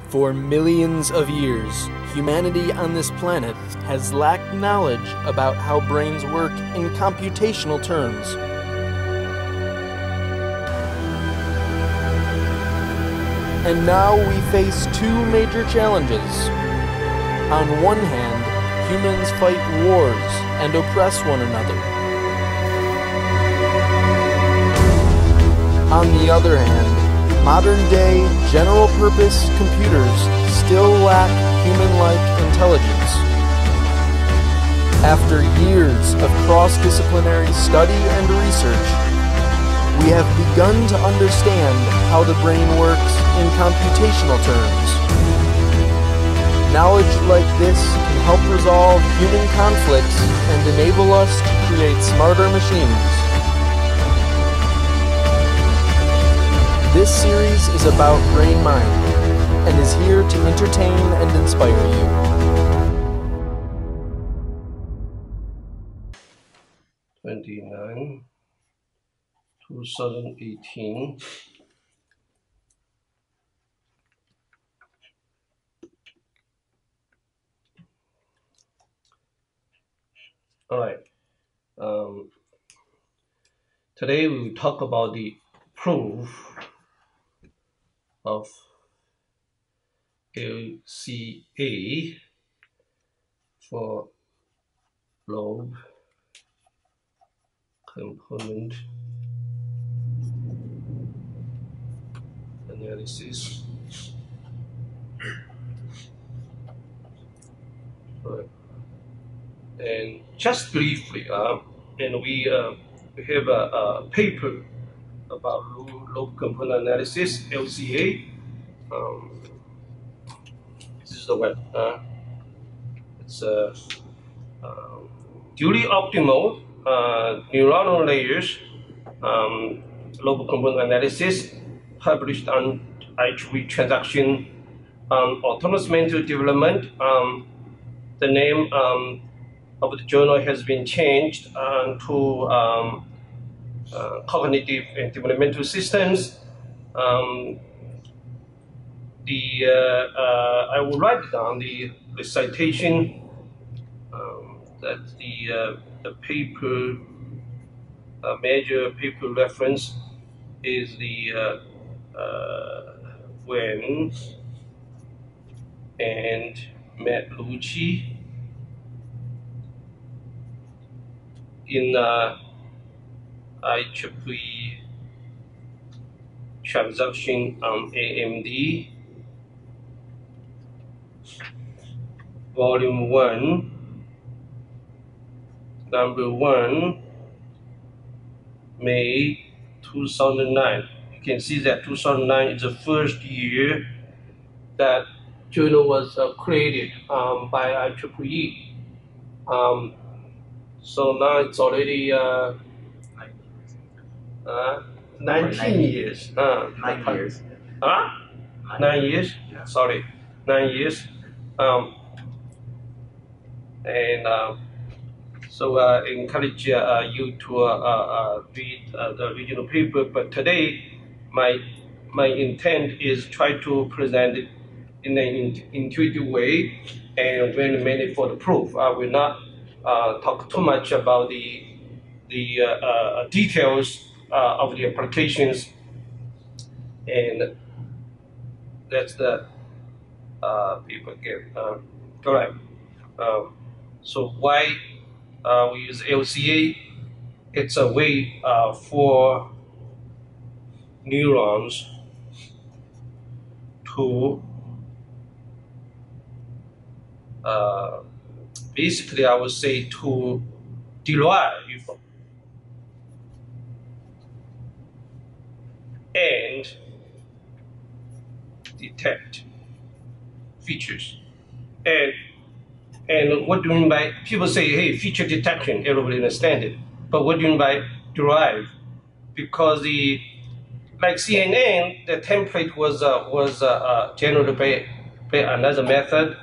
For millions of years, humanity on this planet has lacked knowledge about how brains work in computational terms. And now we face two major challenges. On one hand, humans fight wars and oppress one another. On the other hand, modern-day general-purpose computers still lack human-like intelligence. After years of cross-disciplinary study and research, we have begun to understand how the brain works in computational terms. Knowledge like this can help resolve human conflicts and enable us to create smarter machines. This series is about brain-mind and is here to entertain and inspire you. #29, 2018. All right. Today we will talk about the proof of LCA for lobe component analysis. Right. And just briefly, and we have a paper about lobe component analysis, LCA. This is the web. It's duly optimal neuronal layers lobe component analysis, published on IEEE transaction on autonomous mental development. The name of the journal has been changed to cognitive and developmental systems. I will write down the citation that the paper major paper reference is the Wen and Matt Lucci in IEEE transaction on AMD, volume 1, number 1, May 2009. You can see that 2009 is the first year that journal was created by IEEE. So now it's already 19 years. 9 years. 9 years? Yeah. Sorry, 9 years. So I encourage you to read the original paper. But today, my intent is try to present it in an intuitive way and very manifold proof. I will not talk too much about the details of the applications, and that's the paper again. All right. So why we use LCA? It's a way for neurons to basically, I would say, to derive and detect features. And what do you mean by, people say, hey, feature detection, everybody understand it. But what do you mean by derive? Because like CNN, the template was generated by another method.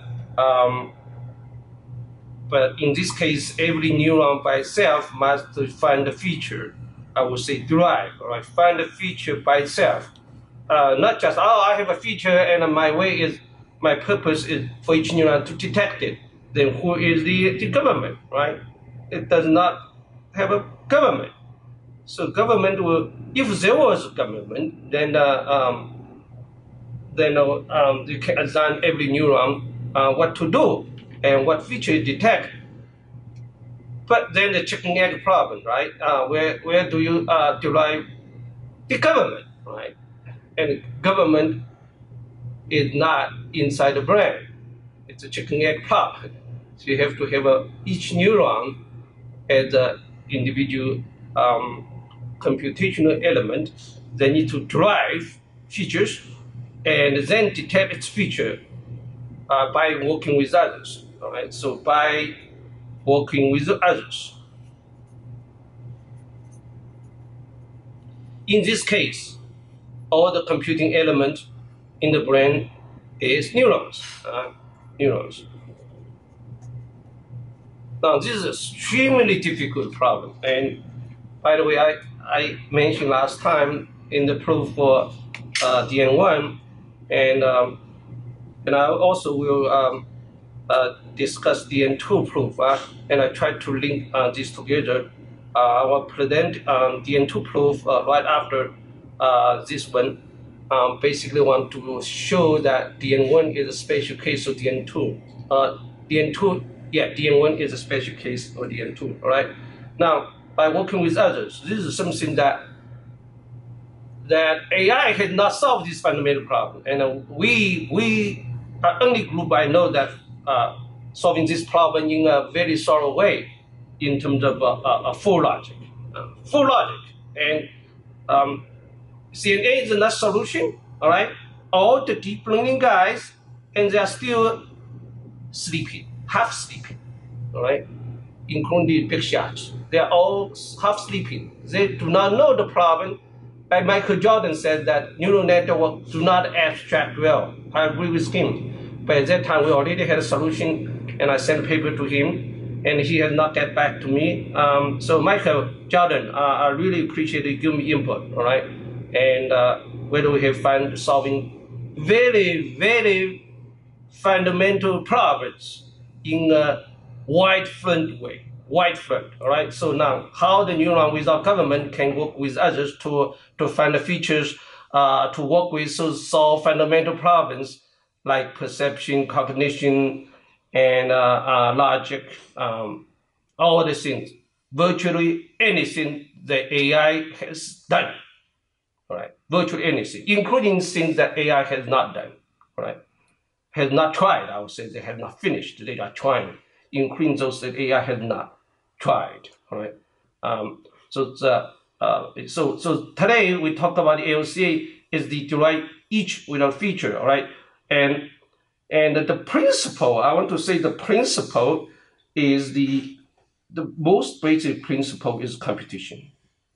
But in this case, every neuron by itself must find a feature. I would say derive, right? Find a feature by itself. Not just, oh, I have a feature and my way is my purpose is for each neuron to detect it. Then who is the government, right? It does not have a government. So government will, if there was a government, then you can assign every neuron what to do and what feature it detect. But then the chicken egg problem, right? Where do you derive the government, right? And government is not inside the brain. It's a chicken egg problem. So you have to have each neuron as an individual computational element. They need to drive features and then detect its feature by working with others. All right. So by working with others. In this case, all the computing element in the brain is neurons. Neurons. Now, this is an extremely difficult problem. And by the way, I mentioned last time in the proof for DN1, and I also will discuss DN2 proof, and I try to link this together. I will present DN2 proof right after this one. Basically want to show that DN1 is a special case of DN2. DN1 is a special case of DN2, all right? Now, by working with others, this is something that AI has not solved this fundamental problem. And we are only group I know that solving this problem in a very thorough way in terms of full logic. Full logic. And CNA is not solution, all right? All the deep learning guys, and they are still sleeping, half sleeping, all right? Including the big shots. They are all half sleeping. They do not know the problem. Like Michael Jordan said that neural network do not abstract well. I agree with him. But at that time, we already had a solution, and I sent a paper to him, and he has not get back to me. So Michael Jordan, I really appreciate you giving me input, all right? And whether we have fun solving very, very fundamental problems in a wide front way, wide front, all right? So now, how the neuron without government can work with others to find the features to work with to solve fundamental problems like perception, cognition, and logic, all the things, virtually anything the AI has done, all right? Virtually anything, including things that AI has not done, all right? Has not tried, I would say they have not finished, they are trying, including those that AI has not tried, all right? So today we talk about the LCA is the derive each with a feature, all right? And the principle, I want to say the principle is the most basic principle is competition.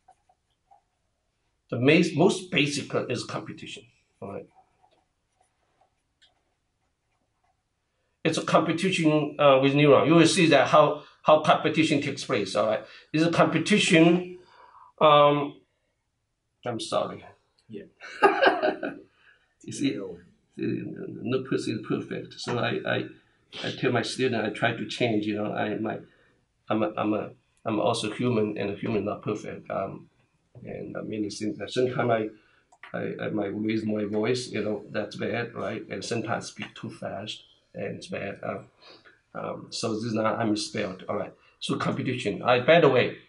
The most basic is competition, all right? It's a competition with neuron. You will see that how competition takes place, all right? It's a competition, I'm sorry. Yeah. You see, no person is perfect. So I tell my student I try to change. You know, I'm also human, and a human not perfect. And many things that sometimes I might raise my voice. You know, that's bad, right? And sometimes speak too fast, and it's bad. So this is not I misspelled. All right. So competition. By the way,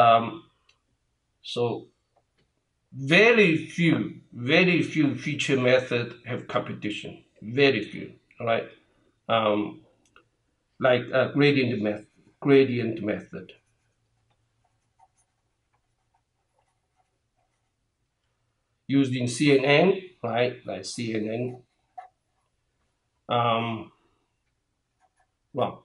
so very few feature methods have competition. Very few. All right. Like gradient method. Used in CNN, right? Like CNN. Well,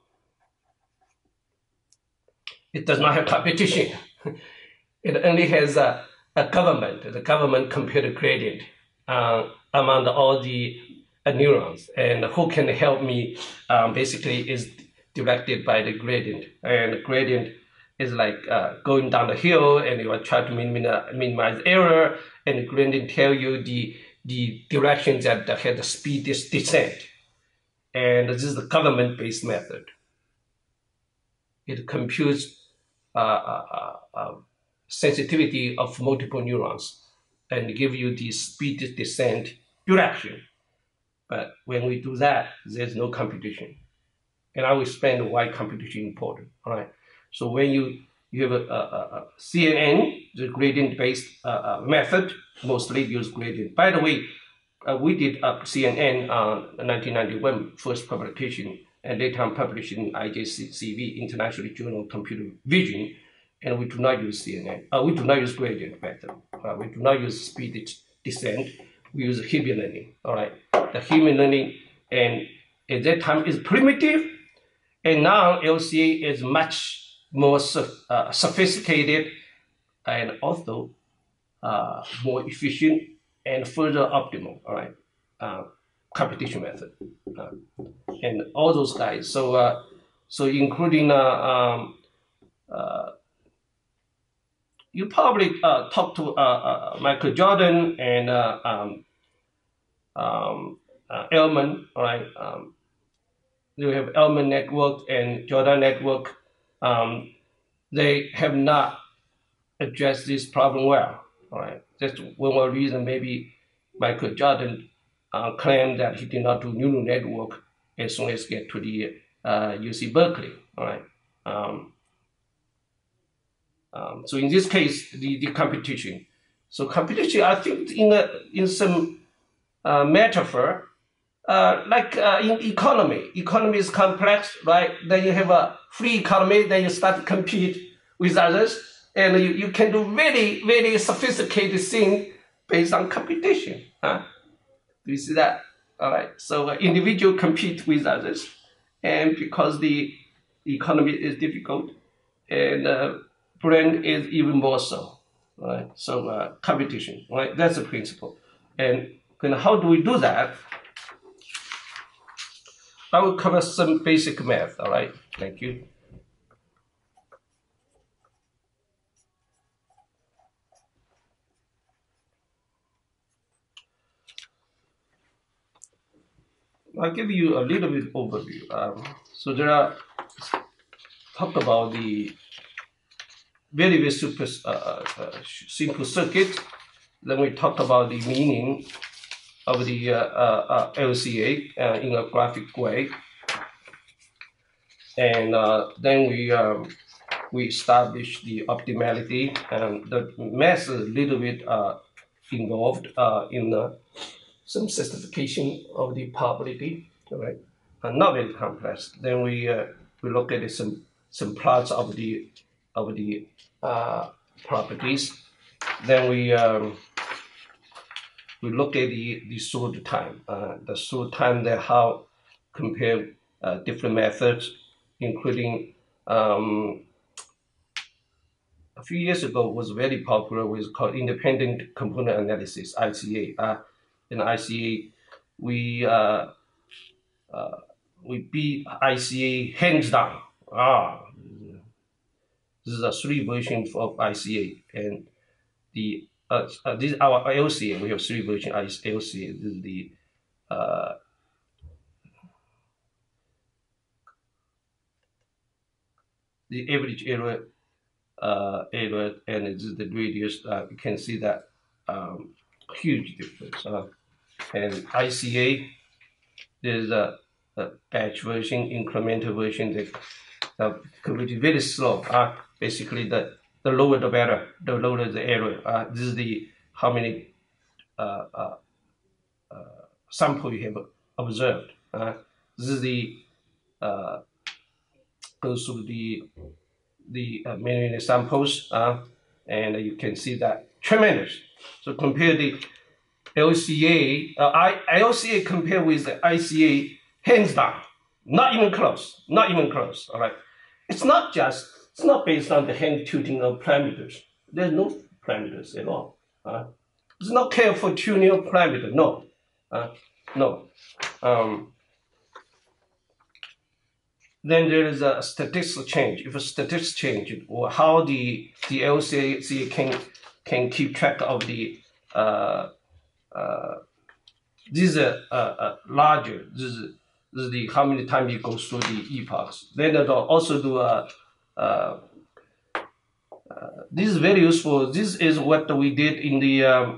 it does not have competition. It only has a government. The government computer gradient among all the neurons, and who can help me basically is directed by the gradient. And the gradient is like going down the hill, and you will try to minimize error, and the gradient tell you the directions that have the speed descent. and this is the government-based method. It computes sensitivity of multiple neurons and give you the speed descent direction. But when we do that, there's no computation. And I will explain why computation is important. All right. So when you have a CNN, the gradient-based method, mostly use gradient. By the way, we did CNN 1991 first publication, and later published in IJCV, International Journal of Computer Vision, and we do not use CNN. We do not use gradient method. We do not use speed descent. We use human learning. All right. The human learning, and at that time is primitive, and now LCA is much more sophisticated and also more efficient and further optimal. All right, computation method, and all those guys. So including you probably talk to Michael Jordan and Elman, all right. You have Elman network and Jordan network. They have not addressed this problem well. All right, that's one more reason maybe Michael Jordan claimed that he did not do neural network as soon as get to the UC Berkeley. All right. So in this case, the computation. So computation, I think in some metaphor, like in economy is complex, right? Then you have a free economy, then you start to compete with others, and you can do very, very sophisticated things based on computation. Do you see that? All right. So individual compete with others, and because the economy is difficult, and brain is even more so. Right. So computation. Right. That's the principle. And how do we do that? I will cover some basic math, all right? Thank you. I'll give you a little bit overview. So there are, talk about the very, very super simple circuit. Then we talk about the meaning of the LCA in a graphic way. And then we establish the optimality, and the math is a little bit involved in some certification of the probability, right? Not very complex. Then we look at some plots of the properties. Then we look at the solve time. The solve time, that how compare different methods, including a few years ago was very popular with called independent component analysis, LCA. In LCA, we beat LCA hands down. This is a 3 version of LCA, and the this is our LCA. We have 3 versions of LCA. This is the average error, and this is the radius. You can see that huge difference. And ICA, there's a batch version, incremental version that could be very slow. Basically, the lower the better, the lower the error. This is the how many sample you have observed. This is the goes through the many samples, and you can see that tremendous. So compare the LCA, LCA compared with the ICA, hands down, not even close, not even close. All right, it's not based on the hand tuning of parameters. There's no parameters at all. It's not careful tuning of parameter. No, no. Then there is a statistical change. If a statistics change, or how the LCA can keep track of the these are larger. This is This is the how many times it goes through the epochs. Then it'll also do this is very useful. This is what we did in the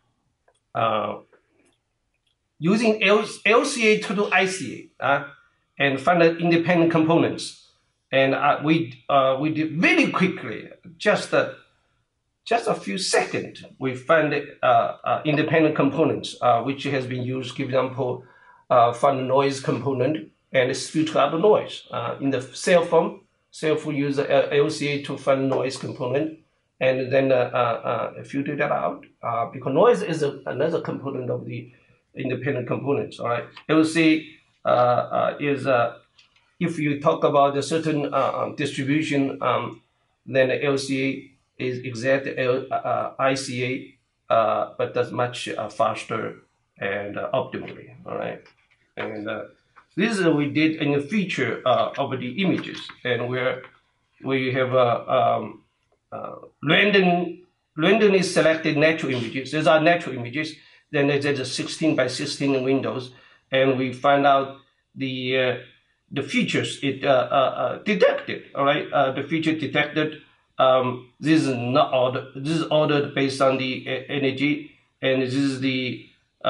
using LCA to do ICA and find the independent components. And we did very quickly, just a few seconds, we find independent components, which has been used, for example, find the noise component and filter out the noise. In the cell phone use LCA to find noise component and then filter that out because noise is another component of the independent components. All right, LCA is if you talk about a certain distribution, then LCA is exact ICA, but that's much faster and optimally. All right, and this is what we did in the feature of the images, and where we have randomly selected natural images. These are natural images. Then there's a 16 by 16 windows, and we find out the features it detected. All right, the feature detected. This is not ordered. This is ordered based on the energy, and this is the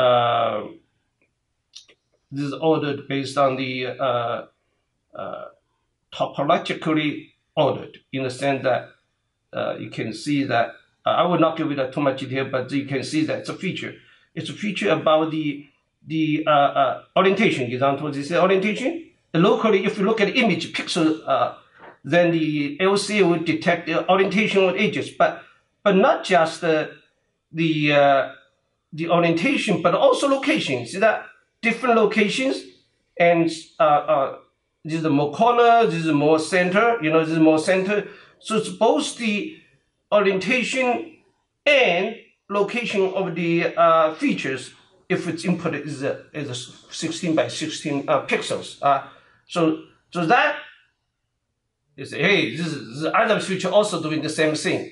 this is ordered based on the topologically ordered, in the sense that you can see that I will not give it too much detail, but you can see that it's a feature. It's a feature about the orientation. Example, this is orientation. Locally, if you look at the image pixel, then the LCA will detect the orientation of edges, but not just the orientation, but also locations. See that different locations, and this is more corner, this is more center. You know, this is more center. So it's both the orientation and location of the features. If its input is a 16 by 16 pixels, so that is, hey, this is the other feature also doing the same thing.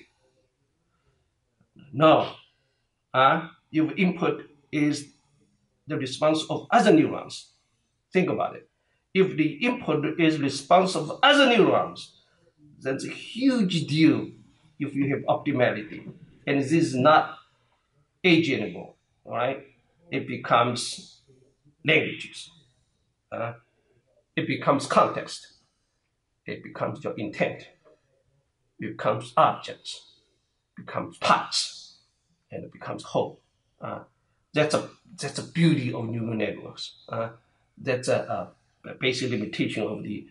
No, your input is the response of other neurons. Think about it. If the input is response of other neurons, that's a huge deal if you have optimality. And this is not agenable, all right? It becomes languages. It becomes context. It becomes your intent. It becomes objects. It becomes parts. And it becomes whole. That's a beauty of neural networks. That's a basic limitation of the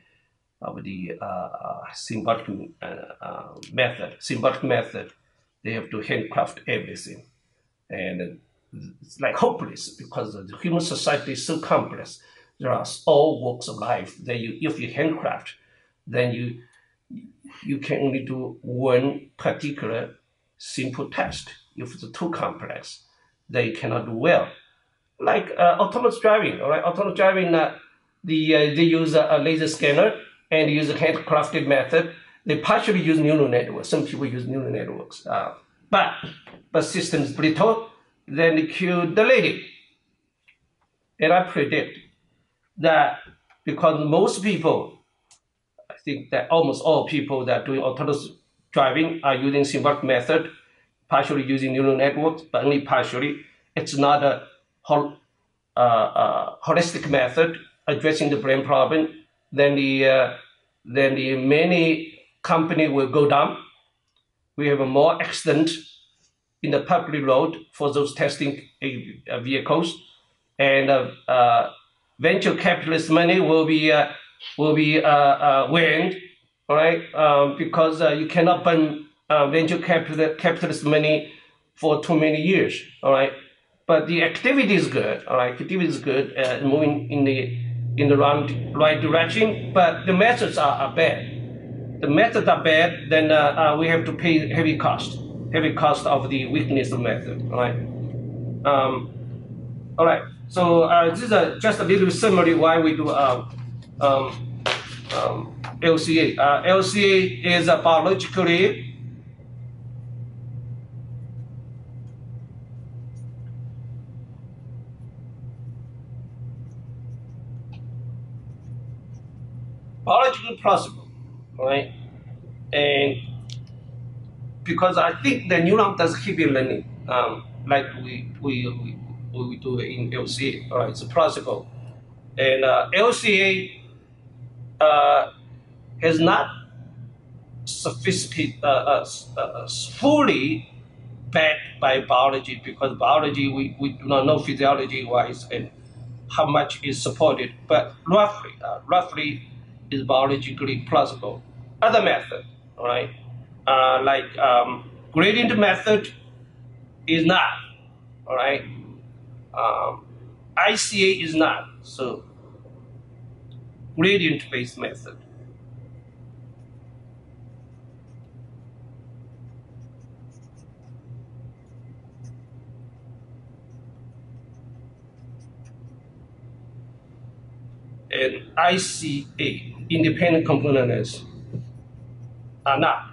symbolic method. Symbolic method, they have to handcraft everything, and it's like hopeless because the human society is so complex. There are all walks of life that if you handcraft, then you can only do one particular simple task. If it's too complex, then you cannot do well. Like autonomous driving, all right? Autonomous driving, they use a laser scanner and use a handcrafted method. They partially use neural networks. Some people use neural networks, but system is brittle. Then they kill the lady. And I predict that because most people, I think that almost all people that are doing autonomous driving are using symbolic method, partially using neural networks, but only partially. It's not a holistic method addressing the brain problem. Then the many company will go down. We have a more accident in the public road for those testing vehicles, and venture capitalist money will be wind, all right? Because you cannot burn venture capitalist money for too many years, all right? But the activity is good, all right? Activity is good, moving in the right direction, but the methods are bad. The methods are bad, then we have to pay heavy cost of the weakness of method, all right? All right, so this is just a little summary why we do LCA. LCA is biologically biologically plausible, right? And because I think the neuron does heavy learning, like we do in LCA, all right? It's plausible, and LCA has not sophisticated, fully backed by biology, because biology we do not know physiology wise and how much is supported, but roughly is biologically plausible. Other method, all right, like gradient method is not, all right. ICA is not, so gradient based method. And ICA, independent components, are not.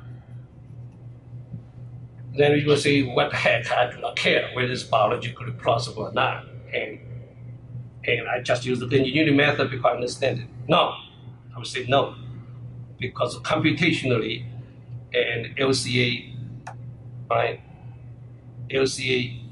Then you will say, what the heck, I do not care whether it's biologically plausible or not. And I just use the engineering method because I understand it. No, I would say no, because computationally and LCA, right? LCA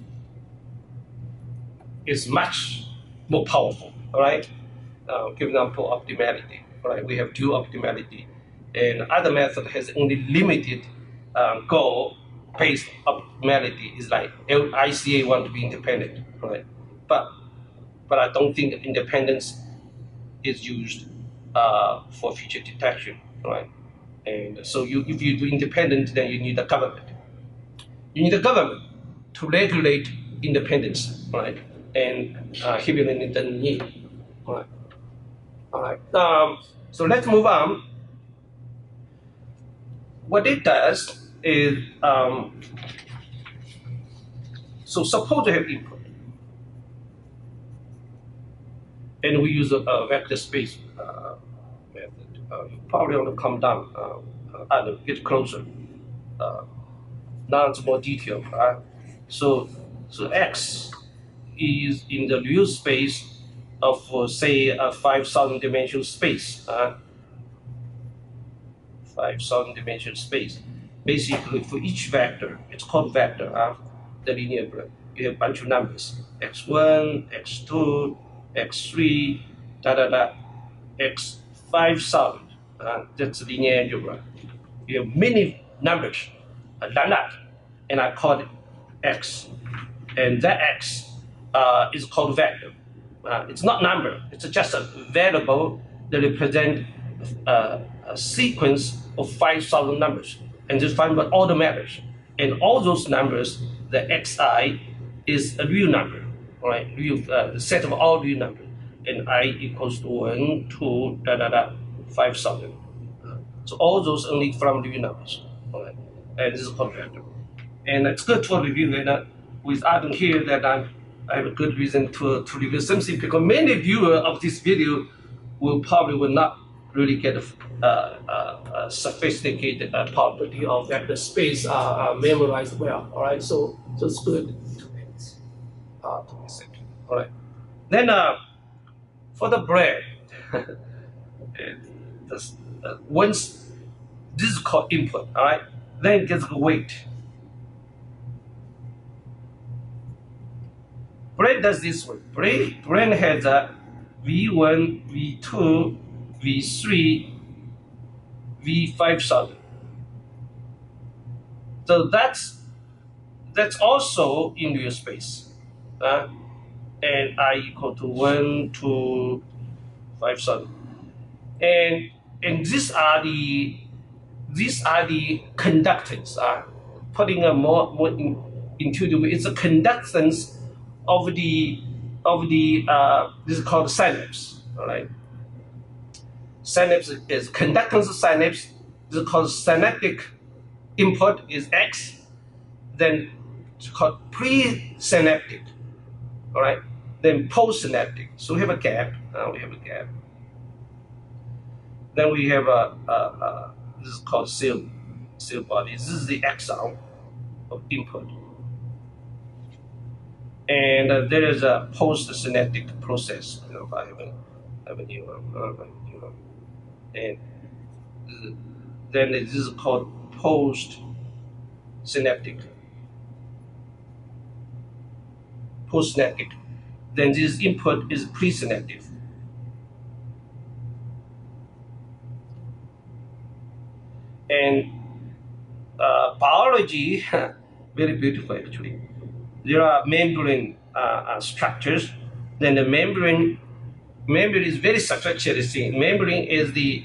is much more powerful, all right? Give example, optimality, right? We have dual optimality, and other method has only limited goal-based optimality. Is like ICA want to be independent, right? But I don't think independence is used for feature detection, right? And so if you do independent, then you need a government. You need a government to regulate independence, right? And heavy learning doesn't need, right? All right. So let's move on. What it does is, so suppose you have input, and we use a vector space method. You probably want to come down, get closer. Now it's more detailed. So X is in the real space of, say, a 5,000 dimensional space. 5,000 dimensional space. Basically, for each vector, it's called vector, the linear graph. You have a bunch of numbers: x1, x2, x3, x 5,000. That's linear algebra. You have many numbers, like that, and I call it x. And that x is called vector. It's not number. It's just a variable that represents a sequence of 5,000 numbers, and just find out all the matters. And all those numbers, the xi is a real number, all right? The set of all real numbers, and I equals to 1, 2, 5,000. So all those only from real numbers, all right? And this is called vector. And it's good to review that. With Adam here, that I have a good reason to review something, because many viewers of this video will not really get a sophisticated property of vector space memorized well. All right, so it's good to accept. All right, then for the bread, once this is called input, all right, then it gets a weight. Brain does this way. Brain has a V1, V2, V3, V5,000. So that's also in real space. And I equal to 1 to 5,000. And these are the conductance. Putting a more intuitive, it's a conductance of the this is called synapse. All right. Synapse is conductance of synapse. This is called synaptic input is X. Then it's called presynaptic. All right. Then postsynaptic. So we have a gap. We have a gap. Then we have this is called cell body. This is the axon of input. And there is a post-synaptic process. I have a neuron. and then this is called post-synaptic. Then this input is presynaptic. And biology, very beautiful actually. There are membrane structures. Then the membrane is very structured thing. Membrane is the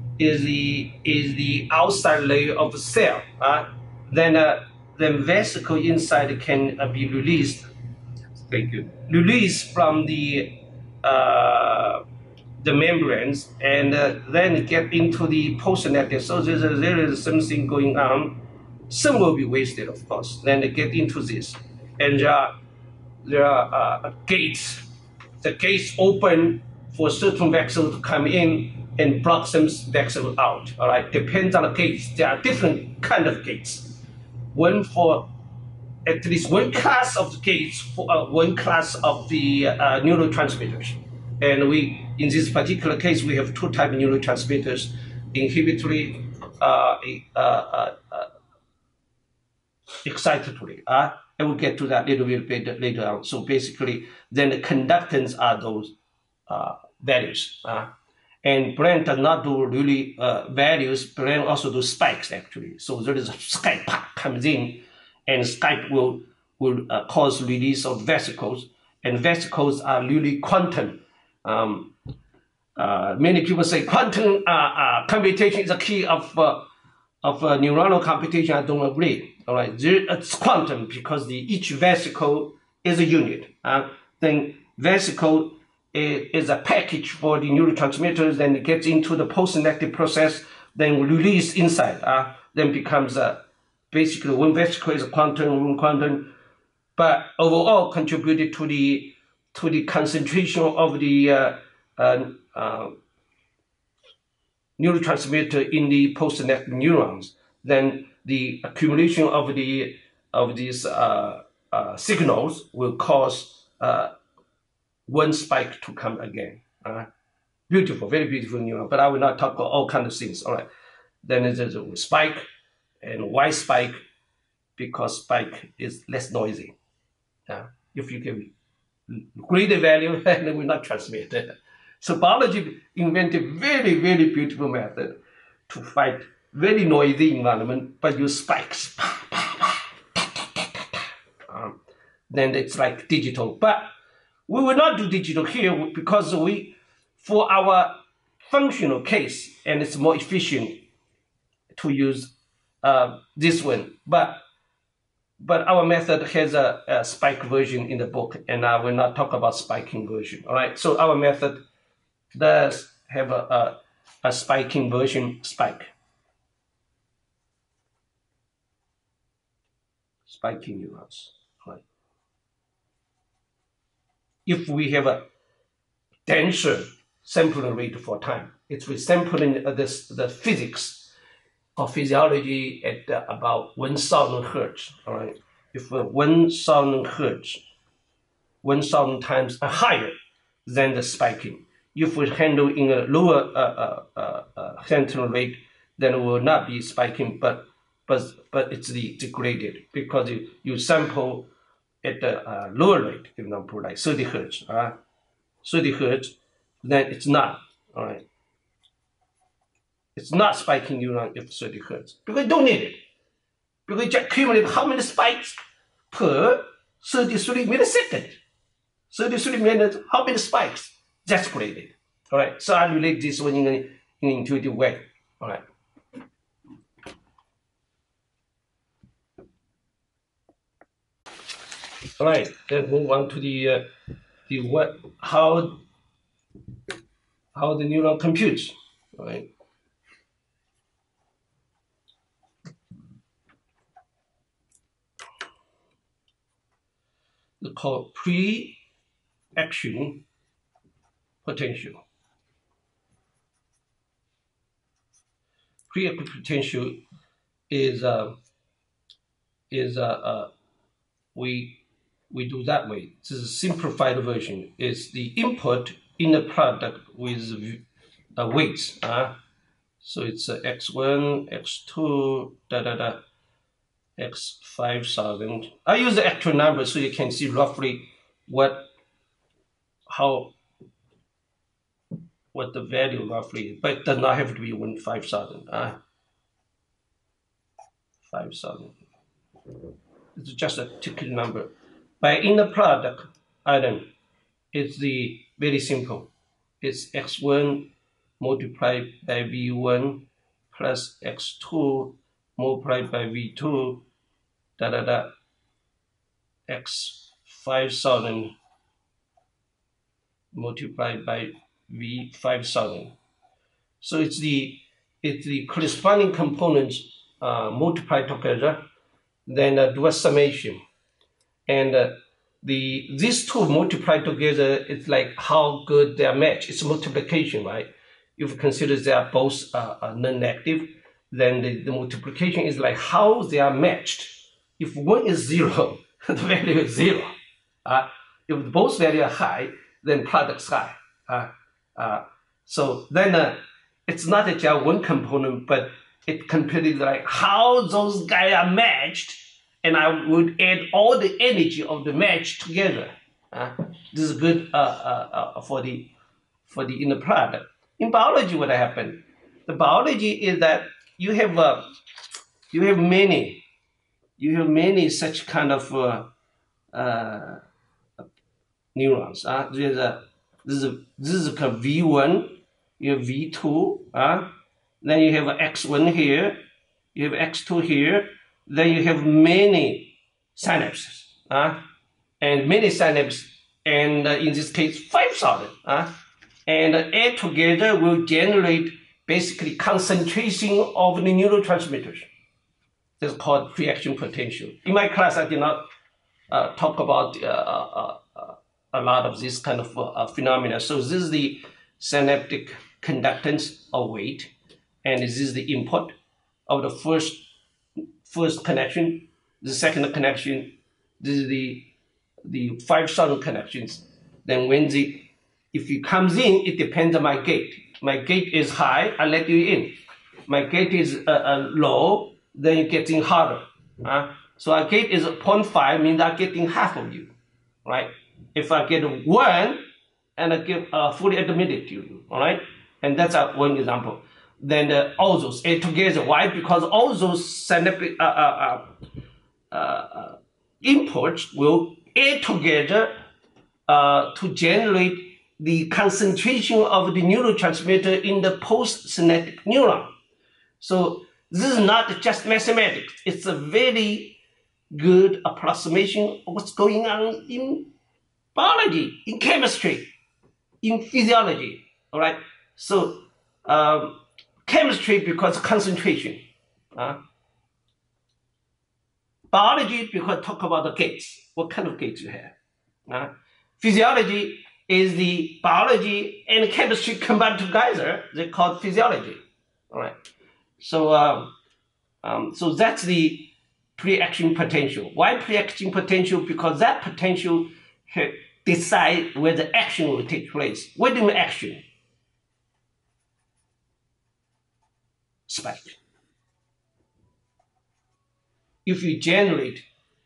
outside layer of the cell. Then vesicle inside can be released. Thank you. Released from the membranes and then get into the postsynaptic. So there is something going on. Some will be wasted, of course. Then they get into this, and there are gates. The gates open for certain vessels to come in and block some vessels out. All right, depends on the gates. There are different kind of gates. One for at least one class of the gates for one class of the neurotransmitters. And in this particular case, we have two types of neurotransmitters: inhibitory, excitatory. I will get to that a little bit later on. So basically, then the conductance are those values. And brain does not do really values. Brain also do spikes actually. So there is a spike comes in, and spike will cause release of vesicles, and vesicles are really quantum. Many people say quantum computation is a key of neuronal computation. I don't agree. All right, it's quantum because each vesicle is a unit. Then vesicle is a package for the neurotransmitters. Then it gets into the postsynaptic process. Then release inside. Then becomes basically one vesicle is a quantum, but overall contributed to the concentration of the neurotransmitter in the postsynaptic neurons. Then the accumulation of these signals will cause one spike to come again. Beautiful, very beautiful neuron. But I will not talk about all kinds of things. All right. Then there's a spike, and why spike? Because spike is less noisy. If you can greater value, and it will not transmit. So biology invented very, very beautiful method to fight very noisy environment, but use spikes. Then it's like digital. But we will not do digital here because for our functional case, and it's more efficient to use this one. But our method has a spike version in the book, and I will not talk about spiking version. All right. So our method does have a spiking version. Spiking neurons. Right. If we have a denser sampling rate for time, it's with sampling the physics or physiology at about 1,000 hertz. All right. If 1,000 hertz, 1,000 times higher than the spiking. If we handle in a lower sampling rate, then it will not be spiking, but it's degraded because you sample at the lower rate, for example, like 30 hertz. 30 hertz, then it's not. All right. It's not spiking neuron if 30 hertz because you don't need it. Because you accumulate how many spikes per 33 milliseconds. 33 minutes, how many spikes? That's graded. All right. So I relate this one in an intuitive way. All right. All right. Then move on to how the neuron computes. All right. It's called pre-action potential. Pre-action potential is we do that way. This is a simplified version. It's the input in the product with weights. So it's x1, x2, x 5,000. I use the actual number so you can see roughly what the value roughly is, but it does not have to be 5,000. 5,000. It's just a typical number. By inner product item, it's very simple. It's x1 multiplied by v1 plus x2 multiplied by v2 x 5,000 multiplied by v 5,000. So it's the corresponding components multiplied together, then do a summation, and these two multiplied together. It's like how good they are matched. It's multiplication, right? If you consider they are both non-negative, then the multiplication is like how they are matched. If one is 0, the value is 0. If both values are high, then product's high. So then it's not just one component, but it completely like how those guys are matched, and I would add all the energy of the match together. This is good for the inner product. In biology, what happened? The biology is that you have many such kind of neurons. This is called V1. You have V2. Then you have X1 here. You have X2 here. Then you have many synapses. And many synapses, and in this case 5,000. And add together will generate basically concentration of the neurotransmitters. That's called pre-action potential. In my class, I did not talk about a lot of this kind of phenomena. So this is the synaptic conductance of weight, and this is the input of the first connection, the second connection. This is the 5,000 connections. Then if it comes in, it depends on my gate. My gate is high, I let you in. My gate is low, then you get in harder. So our gate is 0.5, means I'm getting half of you, right? If I get 1, and I give fully admitted to you, all right? And that's one example. Then all those add together. Why? Because all those synaptic inputs will add together to generate the concentration of the neurotransmitter in the postsynaptic neuron. So this is not just mathematics. It's a very good approximation of what's going on in biology, in chemistry, in physiology. All right. So chemistry because concentration. Biology because talk about the gates. What kind of gates you have? Physiology is the biology and chemistry combined together. They call it physiology. All right. So so that's the pre-action potential. Why pre-action potential? Because that potential decide where the action will take place. What do you mean action? Spike. If you generate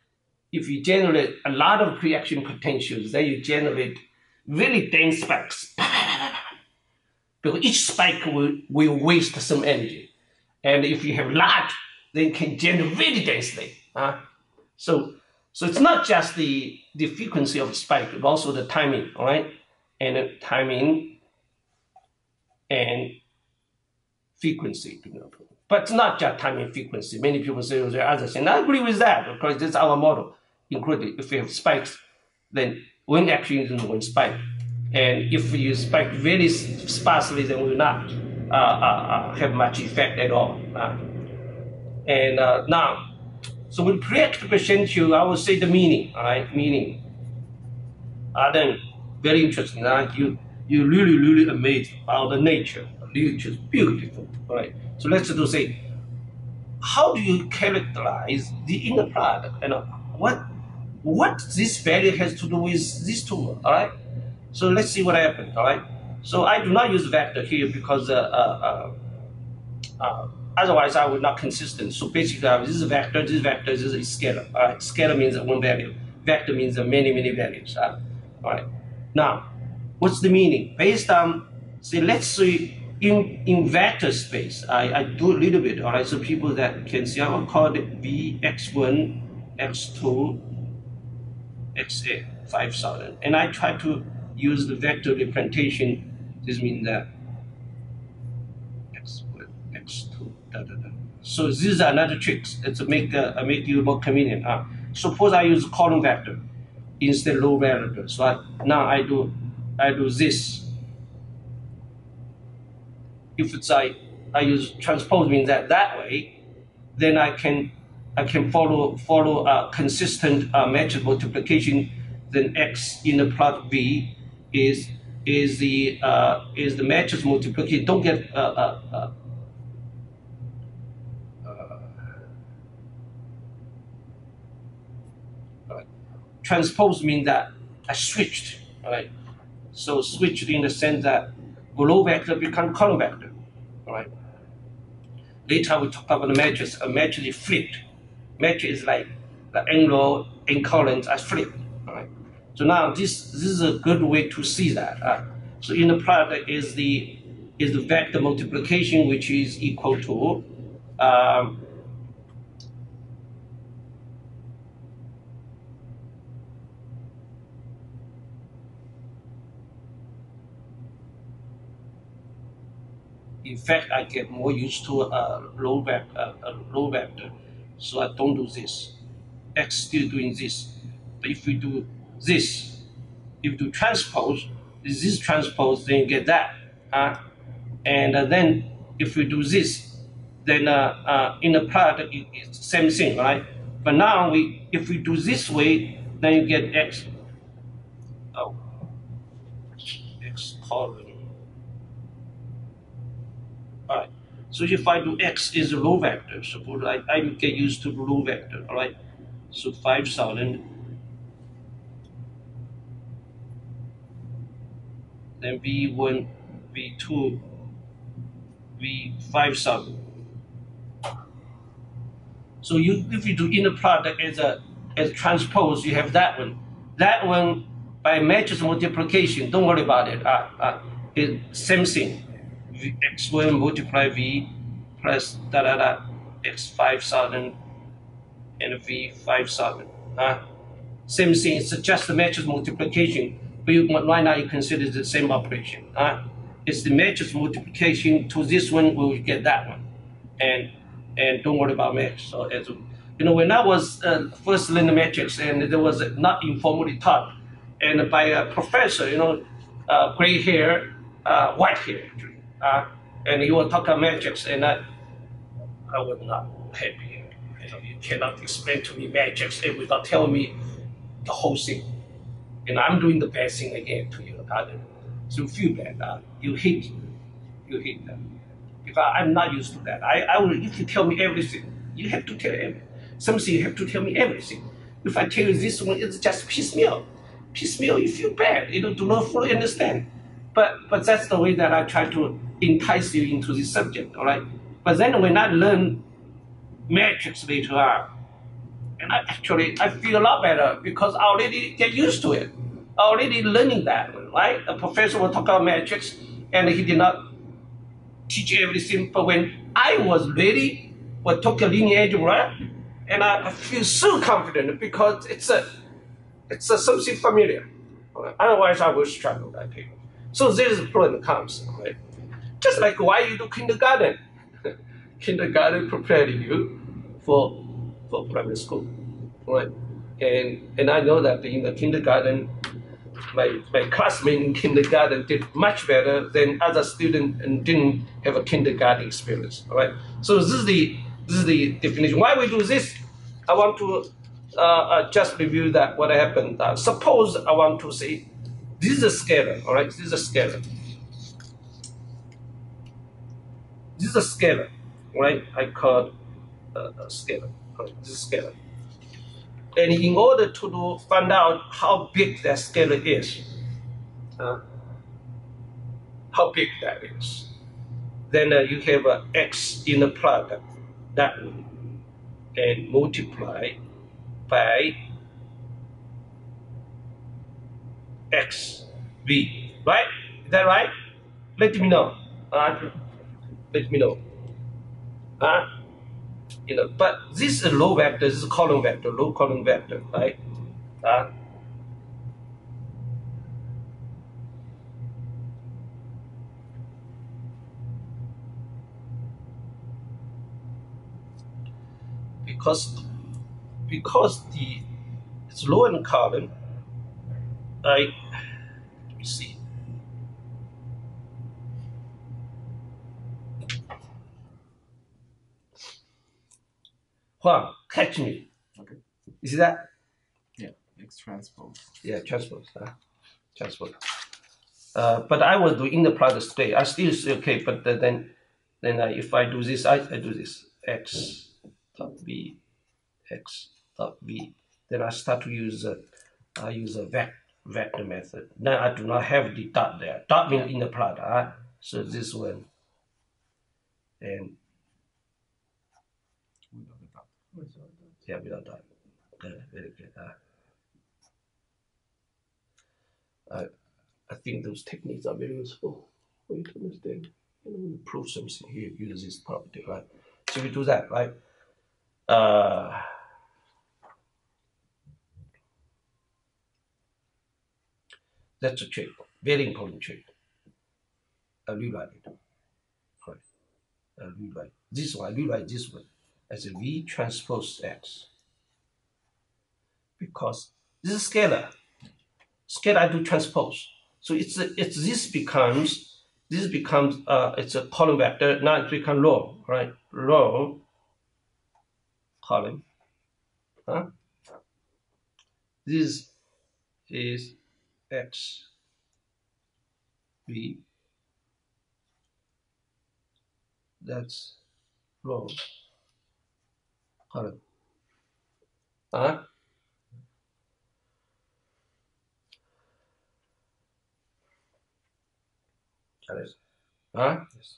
a lot of pre-action potentials, then you generate really dense spikes. Because each spike will waste some energy. And if you have large, then it can generate really densely. So it's not just the frequency of the spike, but also the timing, all right? And timing and frequency. But it's not just timing and frequency. Many people say there are other things. I agree with that, because that's our model. Including if you have spikes, then one action is one spike. And if you spike very sparsely, then will not have much effect at all. And now, so with pre-action potential, I would say the meaning, all right? Meaning. Then very interesting. You really amazed about the nature. Nature is beautiful, all right? So let's do say, how do you characterize the inner product, and what this value has to do with this two, all right? So let's see what happens, all right? So I do not use vector here because Otherwise, I would not consistent. So basically, this is a vector, this is vector, this is a scalar. All right, scalar means one value. Vector means many values. All right. Now, what's the meaning? Based on, say, let's say in vector space, I do a little bit. All right, so people that can see, I will call it Vx1, x2, xa 5000, and I try to use the vector representation. This means that x1, x2, So these are another tricks. It's make you more convenient. Suppose I use column vector instead of row vector. So now I do this. If it's I use transpose means that way, then I can follow a consistent matrix multiplication. Then x in the plot V is the matrix multiplication. Don't get transpose means that I switched, right? So switched in the sense that row vector become column vector, right? Later we talk about the matrix. A matrix is flipped. Matrix is like the n row, n columns are flipped, right? So now this is a good way to see that. So in the product is the vector multiplication, which is equal to in fact, I get more used to a row vector, so I don't do this. X still doing this, but if we do this, if we do transpose, this transpose, then you get that. And then if we do this, then in the product it's the same thing, right? But now if we do this way, then you get x. Oh, x column. All right. So if I do x is a row vector, suppose I get used to the row vector. All right. So 5000. Then V1, V2, V5000. So if you do inner product as transpose, you have that one. That one by matrix multiplication. Don't worry about it. It's same thing. X1 multiply V plus X5000 and V5000. Same thing. It's just the matrix multiplication. But right now you consider the same operation. It's the matrix multiplication to this one, we will get that one, and don't worry about matrix. So as when I was first learning matrix, and there was not informally taught, and by a professor, gray hair, white hair, and he will talk about matrix, and I was not happy. You cannot explain to me matrix without telling me the whole thing. And I'm doing the bad thing again to you. So you feel bad. You hate that. Because I'm not used to that. I will, if you tell me everything, you have to tell everything. Something you have to tell me everything. If I tell you this one, it's just piecemeal. Piecemeal, you feel bad. You do not fully understand. But that's the way that I try to entice you into this subject, all right? But then when I learn matrix later on, and I feel a lot better because I already get used to it. I already learning that, right? The professor will talk about matrix, and he did not teach everything. But when I was ready, we took a linear algebra, and I feel so confident because it's something familiar. Right? Otherwise, I will struggle. I think. So there is a pro and cons, right? Just like why you do kindergarten. Kindergarten preparing you for primary school, right? And I know that in the kindergarten, my classmate in kindergarten did much better than other students and didn't have a kindergarten experience, all right? So this is the definition. Why we do this? I want to just review that what happened. Suppose I want to say this is a scalar, all right? This is a scalar. This is a scalar, right? I call a scalar. This is scalar. And in order to find out how big that scalar is, how big that is, then you have x in the product, that one, and multiply by x v, right? Is that right? Let me know. Let me know. But this is a low vector, this is a column vector, low column vector, right? Because it's low in column, let me see. Juan, catch me. Okay. You see that? Yeah, X transpose. Yeah, transpose. Transpose. But I will do in the product state. I still say okay, but then if I do this, I do this x dot v, x dot v. Then I start to use I use a vector method. Then I do not have the dot there. Dot means in the product. So this one and Without the dot. yeah, without dot. Very good. I think those techniques are very useful for you to understand. To prove something here, use this property, right? So we do that, right? That's a trick, very important trick. I'll rewrite it. Right. I'll rewrite this one. I rewrite this one as a V transpose X because this is scalar. Scalar I do transpose, so it's this becomes it's a column vector. Now it becomes row, right? Row column. This is X V. That's row column. That is. Yes.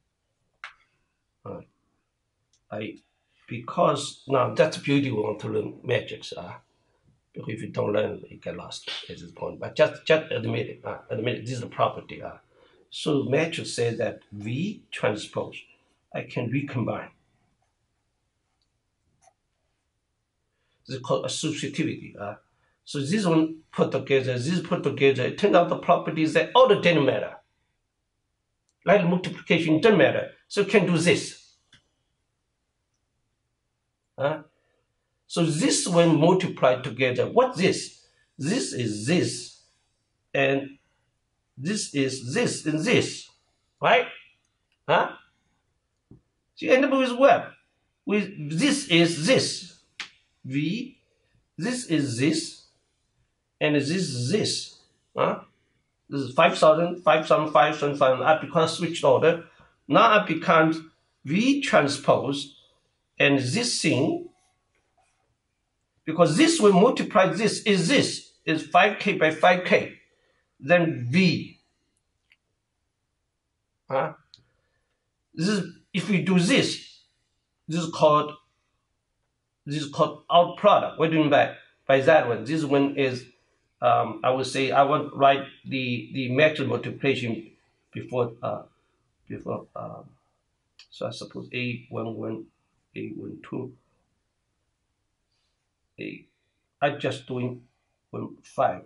Yeah. Because now that's the beauty we want to learn metrics. Because if you don't learn, you get lost at this point. But just admit it. Admit it. This is a property. So matrix says that V transpose, I can recombine. This is called associativity. So this one put together, this put together. It turns out the property is that all the didn't matter. Like multiplication doesn't matter. So you can do this. So this when multiplied together, what's this? This is this, and this is this and this, right? So you end up with what? With this is this, V, this is this, and this is this. This is 5,000, 5,000, 5,000, 5,000. I become switched order. Now I becomes V transpose, and this thing, because this will multiply this is 5K by 5K. Then V. This is, if we do this, this is called out product. What do you mean by that one? This one is I would say I want to write the matrix multiplication before so I suppose A11, A12, I just doing 5,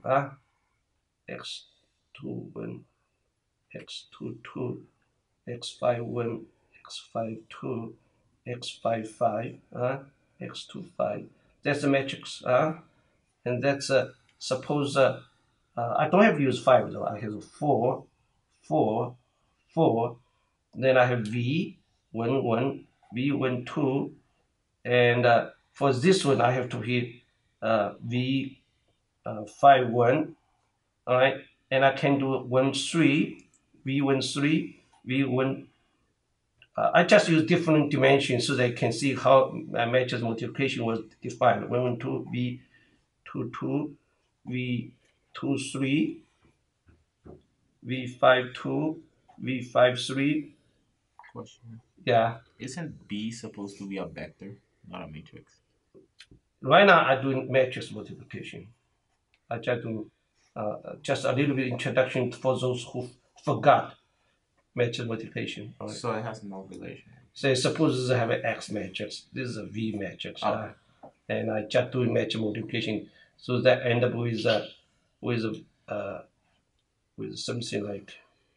X21, X22, X51, X52, X55, X25. That's the matrix, and that's suppose I don't have to use 5 though. I have 4, 4, 4. Then I have V 1 1, V 1 2, and for this one I have to hit V 5 1. All right, and I can do 1 3, V 1 3, V 1. I just use different dimensions so they can see how my matrix multiplication was defined. 1 1 2, V 2 2, V 2 3, V 5 2, V 5 3, Question. Yeah. Isn't B supposed to be a vector, not a matrix? Right now, I'm doing matrix multiplication. I try to just a little bit introduction for those who forgot matrix multiplication. Right? So it has no relation. So suppose I have an X matrix. This is a V matrix, and I just doing matrix multiplication. So that end up with something like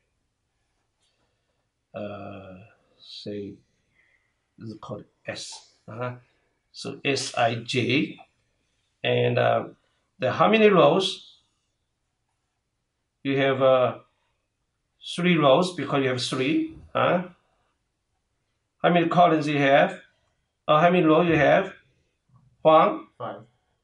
say this is called S. So Sij, and how many rows? You have 3 rows because you have 3. How many columns you have? Or how many rows you have? 1? 5.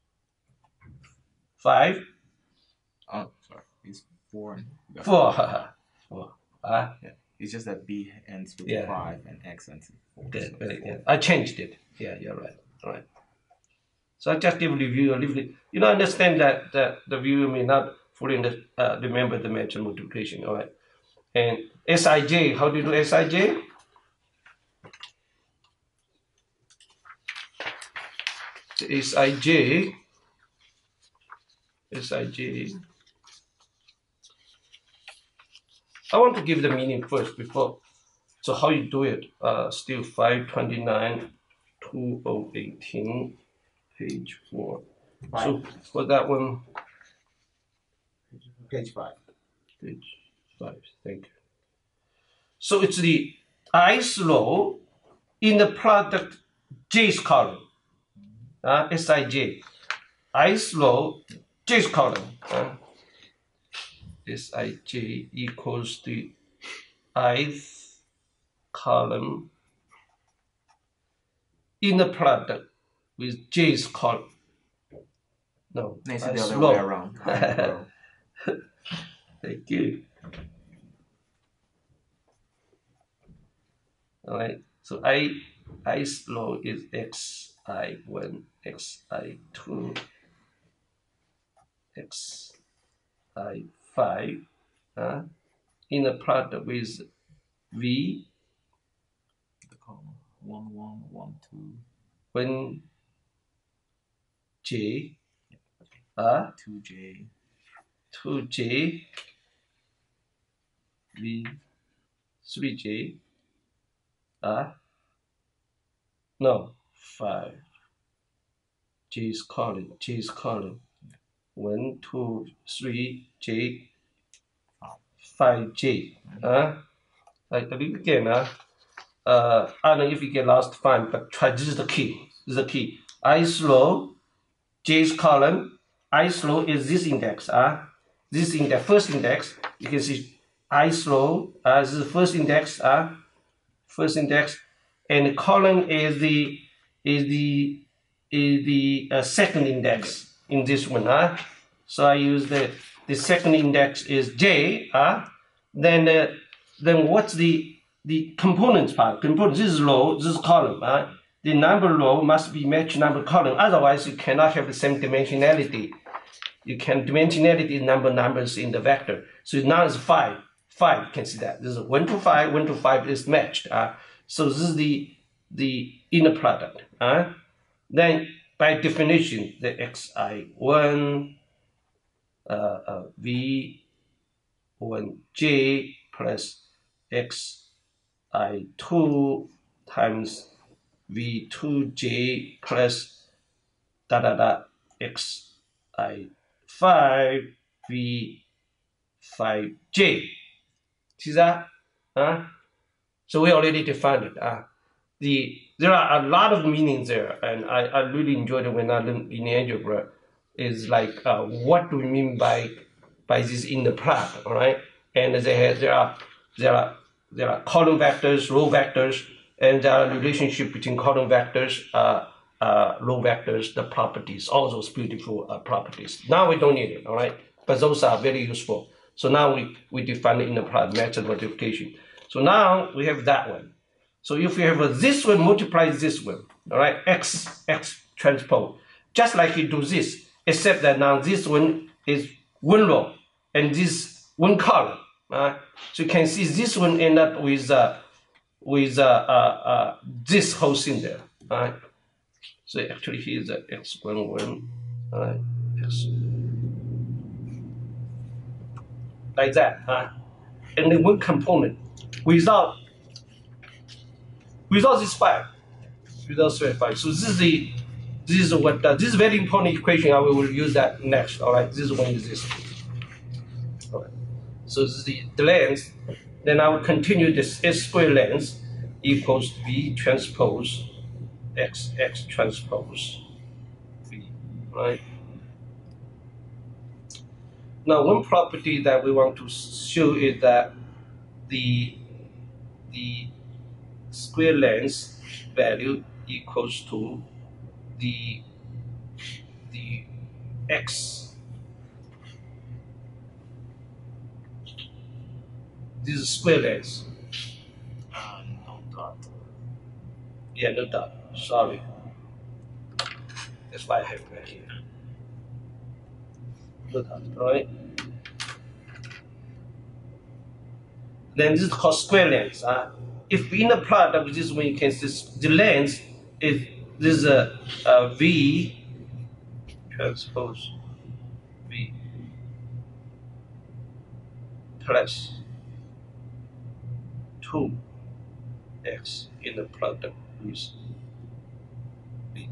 5? Oh, sorry. It's 4. 4. 4. Yeah. It's just that B ends with 5 and X ends with 4. Good, So very 4. good. I changed it. Yeah, you're right. All right. So I just give a review a little bit. You don't understand that the viewer may not fully remember the matrix multiplication. All right. And Sij, how do you do Sij? Sij. I want to give the meaning first before. So how you do it? Still 529, 2018, page 4. 5. So for that one, Page 5. page 5. Thank you. So it's the ith row in the product j's column. Sij. Ith row j's column. Sij equals the ith column in the product with j's column. No, It's the other way around. Thank you. All right. So ith row is xi1, xi2, xi5 in a product with v, The column 1, 1, 1, 2. when j, 2j, 2j, v, 3j, no, 5. J's column. 1, 2, 3, J, 5J. I read again. I don't know if you get lost, fine, but try. This is the key. Ith row, J's column. Ith row is this index. This index, first index. You can see ith row. This is the first index. And column is the second index in this one. So I use the second index is J. Then what's the components part? This is row, this is column. The number row must be match number column. Otherwise, you cannot have the same dimensionality. You can dimensionality numbers in the vector. So now it's 5. 5, you can see that. This is 1 to 5. 1 to 5 is matched. So this is the inner product. Then by definition, the xi1 v1j plus xi2 times v2j plus xi5 v5j. See that? So we already defined it. There are a lot of meanings there, and I really enjoyed it when I learned in algebra. Is like what do we mean by this inner product, all right? And there are column vectors, row vectors, and there are relationship between column vectors, row vectors, the properties, all those beautiful properties. Now we don't need it, all right? But those are very useful. So now we define the inner product method multiplication. So now we have that one. So if you have this one multiplies this one, all right, x transpose, just like you do this, except that now this one is one row and this one column. So you can see this one end up with with this whole thing there. Right? So actually here is x11, right? X, like that. Only one component without this file, without thread file. So this is what this is very important equation. I will use that next. All right, this one is this. All right. So this is the length. Then I will continue this S squared length equals V transpose X transpose V. Right. Now, one property that we want to show is that the square length value equals to the x. This is square length. No dot. Yeah, no dot. Sorry. That's why I have it right here. No dot, right? Then this is called square length. If in the product, this one you can see the length is this is a V transpose V plus 2x in the product with V.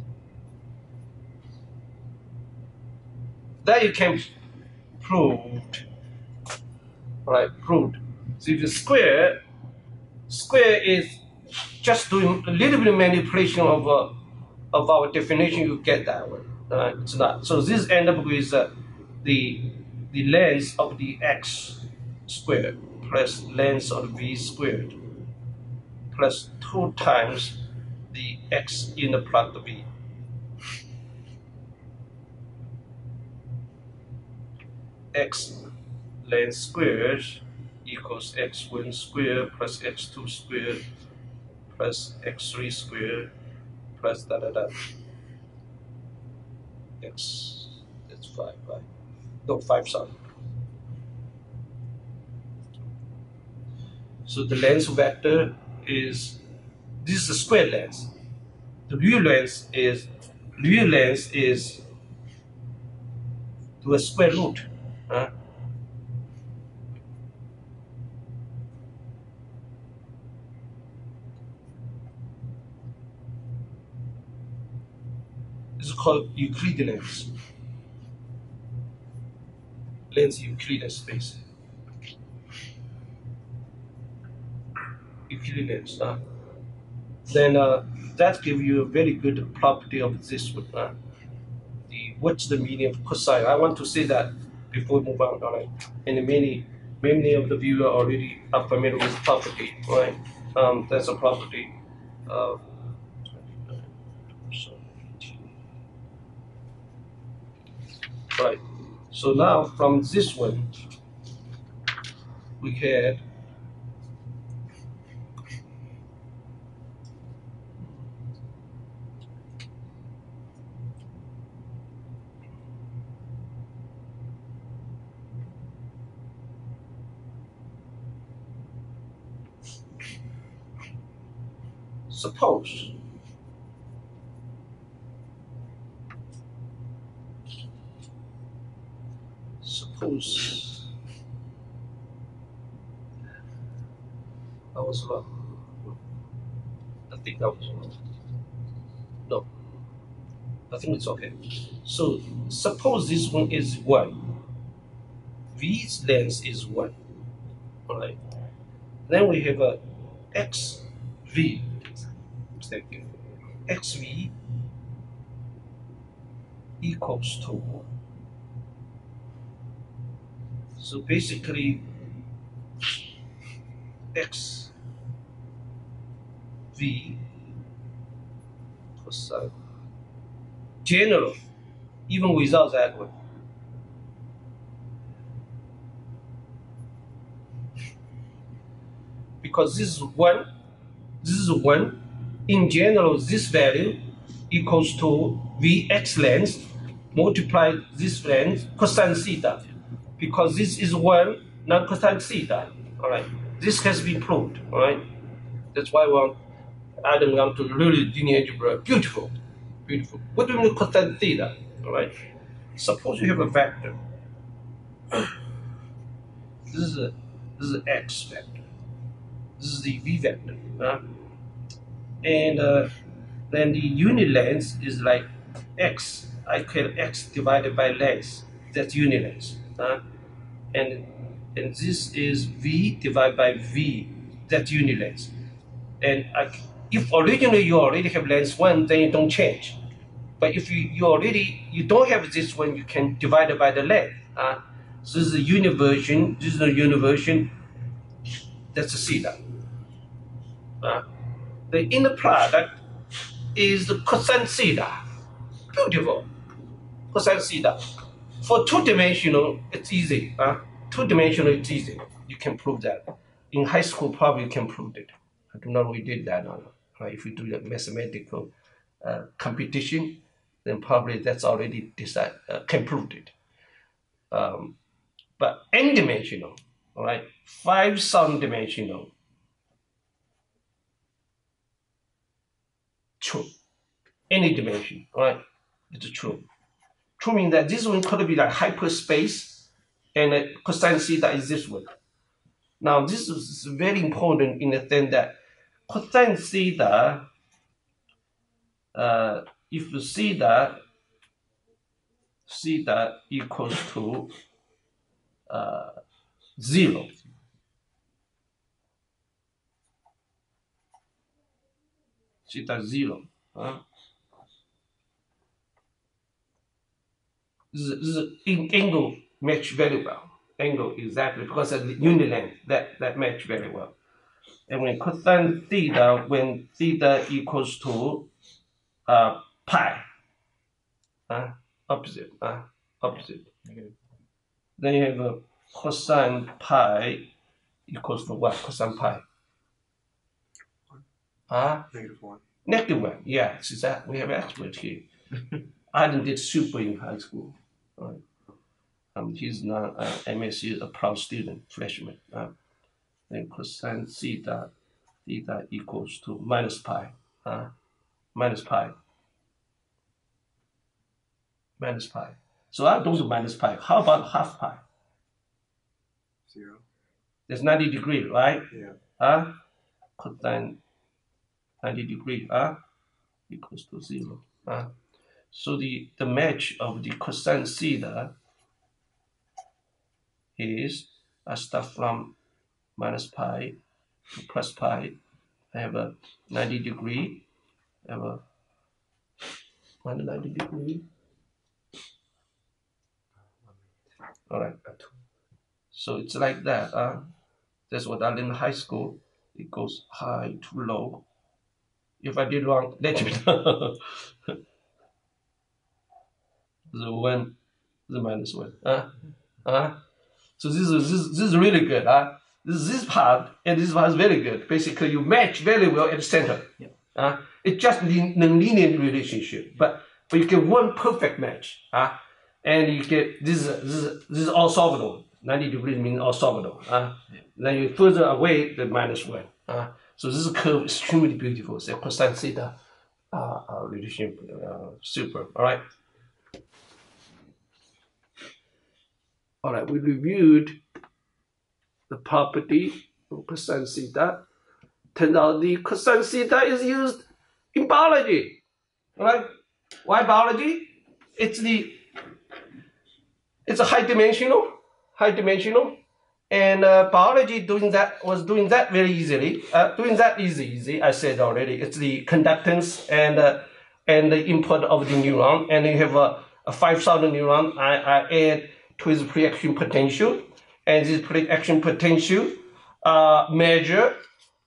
That you can prove, right? Proved. So if you square is just doing a little bit of manipulation of our definition, you get that one. It's not. So this end up with the length of the x squared plus length of v squared plus 2 times the x in the product v. X length squared equals x1 squared plus x2 squared plus x3 squared plus da da da. X, that's 5, right? No, 5, sorry. So the length vector is, this is the square length. The real length is to a square root. It's called Euclidean length. Length Euclidean space. Euclidean length. Then that gives you a very good property of this one. What's the meaning of cosine? I want to say that before we move on. All right. And many of the viewers already are familiar with property, right? That's a property of right. So now from this one, we had suppose I was wrong. I think I was wrong. No, I think it's okay. So suppose this one is 1. V's length is 1. All right. Then we have a xv. Thank you. Xv equals to. So basically, x v cosine general, even without that one. Because this is 1, this is 1. In general, this value equals to Vx length multiply this length cosine theta. Because this is 1, not cosine theta. All right. This has been proved. All right. That's why I don't want to really linear algebra. Beautiful, beautiful. What do you mean cosine theta? All right. Suppose you have a vector. This is x vector. This is the v vector. And then the unit length is like x. I call x divided by length. That's unit length. And this is v divided by v. That's unit length. And if originally you already have length 1, then you don't change. But if you don't have this one, you can divide it by the length. So this is a unit version. This is a unit version. That's a theta. The inner product is the cosine theta. Beautiful. Cosine theta. For two-dimensional, it's easy. Two-dimensional, it's easy. You can prove that. In high school, probably you can prove it. I don't know if we did that or not. If you do the mathematical computation, then probably that's already decided, can prove it. But n-dimensional, all right, 5,000 dimensional, true. Any dimension, all right, it's true. True means that this one could be like hyperspace, and cosine theta is this one. Now, this is very important in the sense that cosine theta, if you see that theta equals to 0. Theta 0. This angle match very well. Angle exactly because of the unit length that match very well. And when cosine theta, when theta equals to pi, opposite. Negative. Then you have a cosine pi equals to what? Cosine pi? -1. -1. Yeah, see that we have expert here. I did super in high school. Right. He's now MSU, a proud student, freshman. Then cosine theta equals to minus pi. Minus pi. So I don't do minus pi. How about half pi? 0. There's 90 degrees, right? Yeah. Cosine 90 degrees equals to 0. So the match of the cosine theta is I start from minus pi to plus pi. I have a 90 degree. I have a minus 90 degree. All right. So it's like that. That's what I learned in high school. It goes high to low. If I did wrong, let me know. The 1, the -1. So this is really good. This part and this part is very good. Basically, you match very well at the center. Yeah. It's just non-linear relationship, but you get one perfect match. And you get this is orthogonal. 90 degrees means orthogonal. Then you further away the -1. So this curve is extremely beautiful. It's a cosine theta relationship, super. All right. All right, we reviewed the property of cosine theta. Turns out the cosine theta is used in biology. All right? Why biology? It's a high dimensional, and biology was doing that very easily. Doing that easy. I said already. It's the conductance and the input of the neuron, and you have a 5,000 neuron. I add to its pre-action potential, and this pre-action potential measure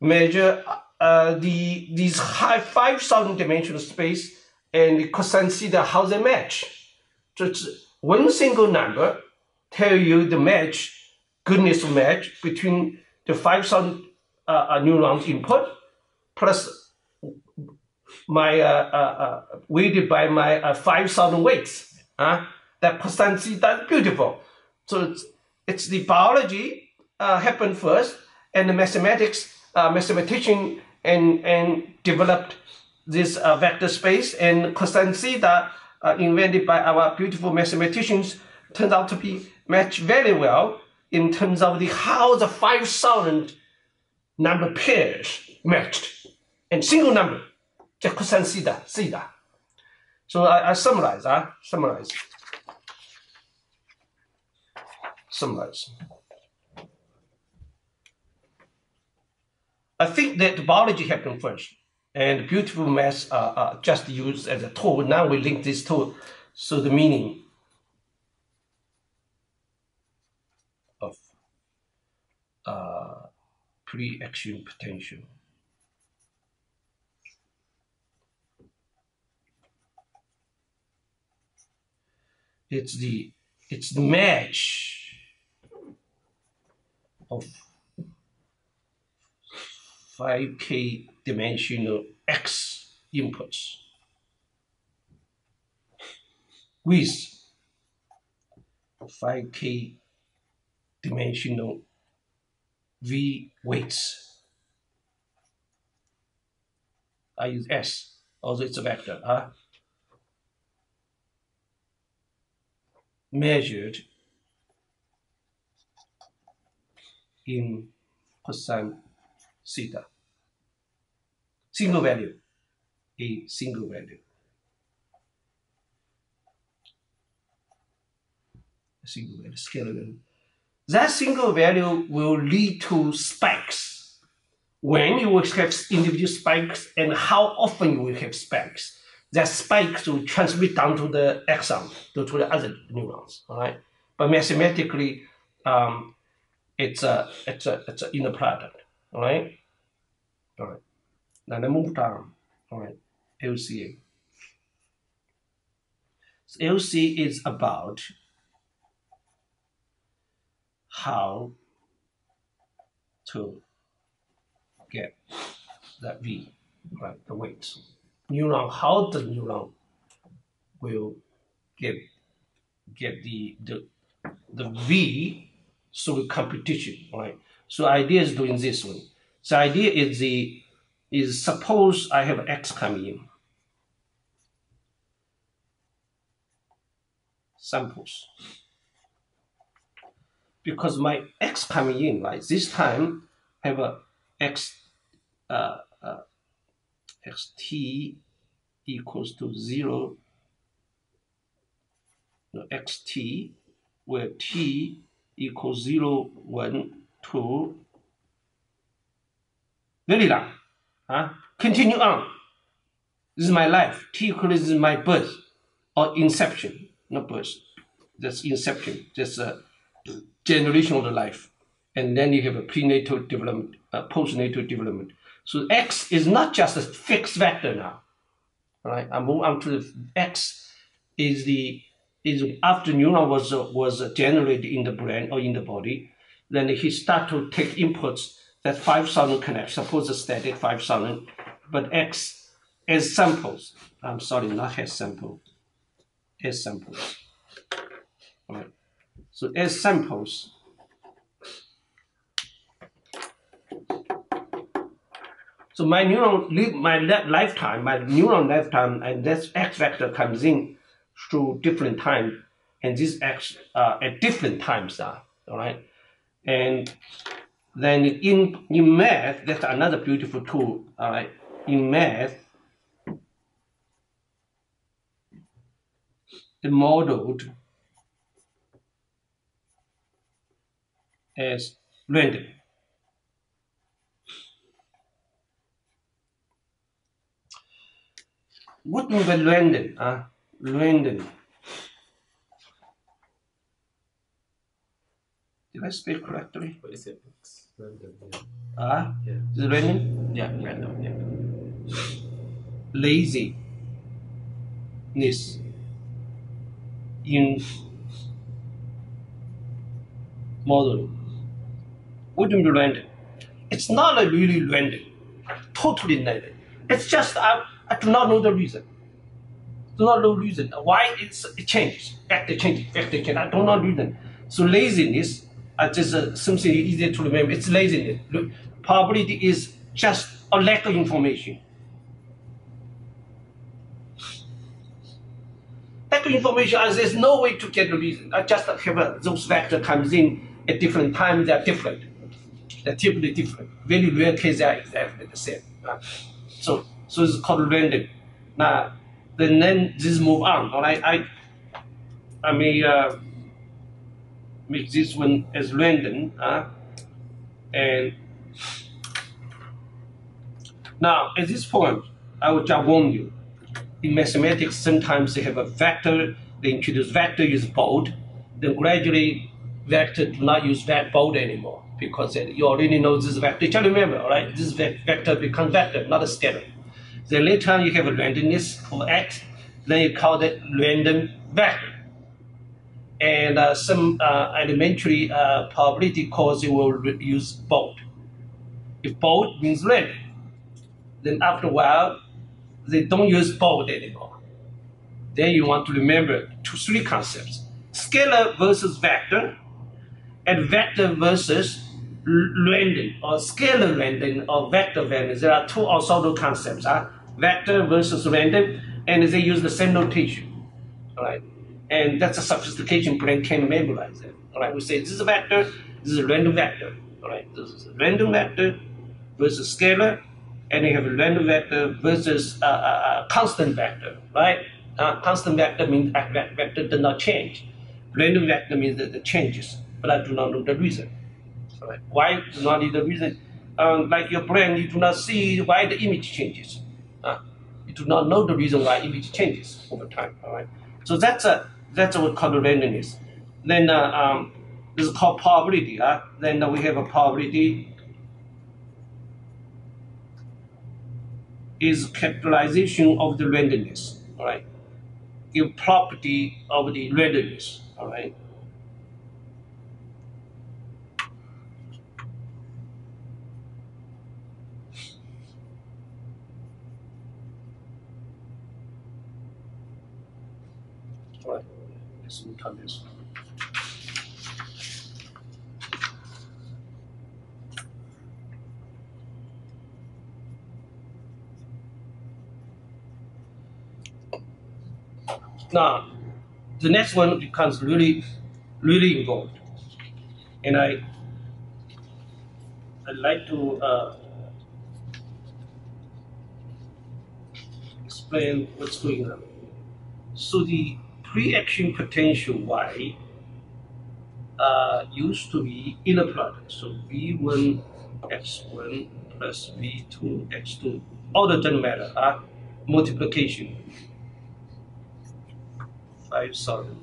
these high 5,000 dimensional space and the cosine theta, how they match. So it's one single number tell you the goodness match between the 5,000 neurons input plus my weighted by my 5,000 weights. That cosine theta is beautiful. So it's the biology happened first, and the mathematician and developed this vector space, and cosine theta invented by our beautiful mathematicians turns out to be matched very well in terms of how the 5,000 number pairs matched, and single number, just cosine theta. So I summarize. I think that biology happened first, and beautiful math just used as a tool. Now we link this tool, so the meaning of pre-action potential. It's the match of 5K dimensional X inputs with 5K dimensional V weights. I use S, although it's a vector, measured in cosine theta. Single value, a single value. A single value, scalar value. That single value will lead to spikes. When you will have individual spikes and how often you will have spikes, that spikes will transmit down to the axon, to the other neurons, all right? But mathematically, it's an inner product, all right? All right. Now let's move down, all right? LCA. So LCA is about how to get that V, right, the weights. Neuron, how the neuron will get the V through computation, right? So idea is doing this one. So idea is suppose I have X coming in. Samples. Because my X coming in, right, this time have a xt equals to 0, no, xt, where t equals 0, 1, 2, very long, continue on. This is my life. T equals my birth, or inception, not birth, that's inception, just a generation of the life. And then you have a prenatal development, postnatal development. So X is not just a fixed vector now. All right, I move on to the X is after neuron was generated in the brain or in the body, then he start to take inputs that 5,000 connect. Suppose a static 5,000, but X as samples. I'm sorry, not as sample, as samples. All right. So as samples. So my neuron lifetime, and this X vector comes in through different time, and this X at different times all right? And then in math, that's another beautiful tool, all right? In math, the modeled as random. What mean by random? Random. Did I speak correctly? What is it? It's random. Yeah. Is it random? Yeah, random. Yeah. Laziness in modeling. What do you mean random? It's not a really random, totally random. It's just I do not know the reason. Do not know reason why it changes. Factor changes. I don't know reason. So laziness, just something easy to remember. It's laziness. Probability is just or lack of information. Lack of information, there's no way to get the reason. I just have those vectors comes in at different times, they're different. They're typically different. Very rare cases are exactly the same. So it's called random. Now, then this move on. All right, I may make this one as random. And now at this point, I will just warn you. In mathematics, sometimes they have a vector. They introduce vector use bold. Then gradually, vector do not use bold anymore because you already know this vector. You remember, all right? This vector becomes vector, not a scalar. Then later on, you have a randomness of x. Then you call it random vector. And some elementary probability course you will use bold. If bold means random, then after a while, they don't use bold anymore. Then you want to remember three concepts: scalar versus vector, and vector versus random, or scalar random, or vector random. There are two orthogonal concepts: vector versus random, and they use the same notation. All right, and that's a sophistication brain can memorize it. All right, we say this is a vector, this is a random vector. All right, this is a random vector versus scalar. And you have a random vector versus constant vector, right? Constant vector means vector does not change. Random vector means that it changes, but I do not know the reason. Right? Why do not know the reason? Like your brain, you do not see why the image changes. You do not know the reason why image changes over time. All right. So that's what we call the randomness. Then this is called probability. Then we have a probability. Is capitalization of the randomness, all right? Give property of the randomness, all right? All right, let's look at this. Now, the next one becomes really involved, and I'd like to explain what's going on. So the pre-action potential Y used to be inner product, so V1 x1 plus V2 x2. All that doesn't matter. Multiplication. 5,000.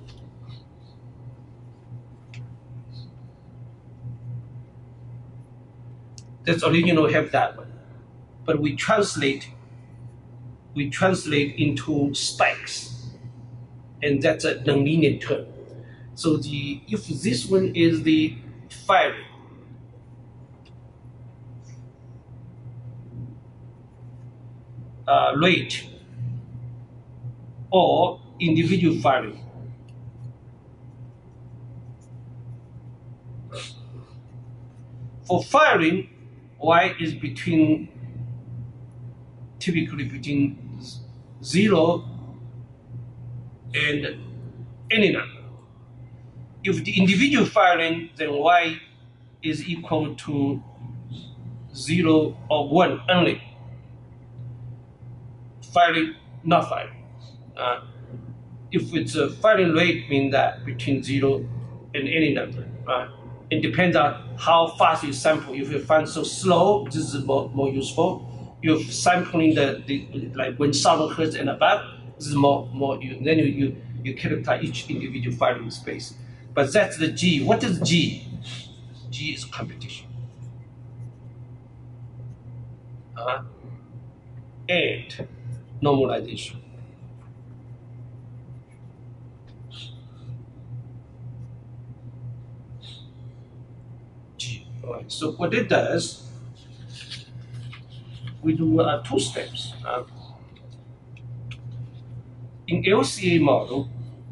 That's original have that one, but we translate into spikes, and that's a nonlinear term. So if this one is the firing, rate, or individual firing. For firing, Y is typically between 0 and any number. If the individual firing, then Y is equal to 0 or 1 only. Firing, not firing. If it's a firing rate, means that between 0 and any number. It depends on how fast you sample. If you find so slow, this is more useful. If sampling the like 1,000 hertz and above, this is more then you characterize each individual firing space. But that's the G. What is G? G is competition. And normalization. G. All right. So what it does, we do 2 steps. In LCA model,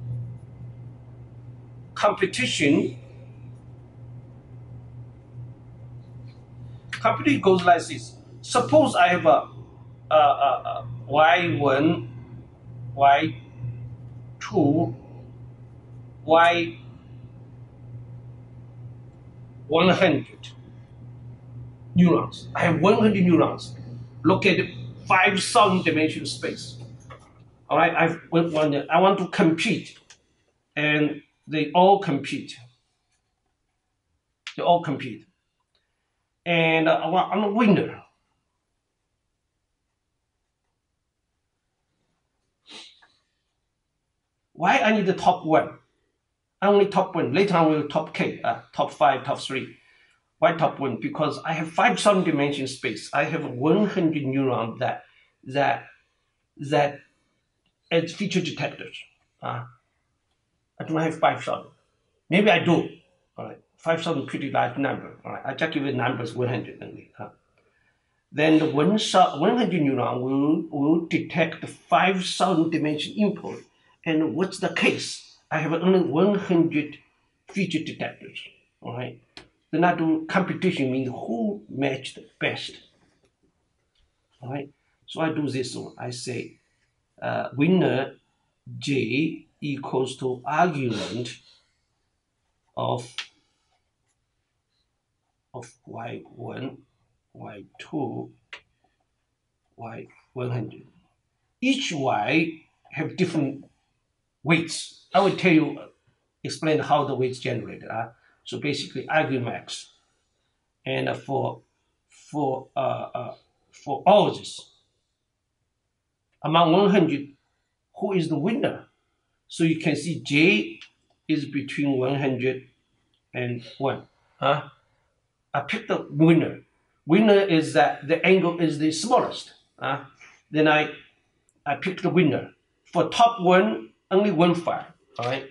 competition goes like this. suppose I have a y1, y2, y100 neurons. I have 100 neurons located 5,000 dimensional space. All right, I want to compete, and they all compete. They all compete, and I'm a winner. Why I need the top one? Only top one. Later on we'll top K, top 5, top 3. Why top one? Because I have 5,000 dimension space. I have 100 neurons that as feature detectors. I don't have 5,000. Maybe I do. All right, 5,000 pretty large number. All right, I just give it numbers 100 only. Then the 100 neuron will detect the 5,000 dimension input. And what's the case? I have only 100 feature detectors. All right. Then I do competition, means who matched best. All right. So I do this one. I say winner J equals to argument of y1, y2, y100. Each y have different weights. I will tell you, explain how the weights generated. So basically, argumax, and for all this, among 100, who is the winner? So you can see J is between 100 and 1. I picked the winner. Winner is that the angle is the smallest. Then I pick the winner. For top one, only one file. All right.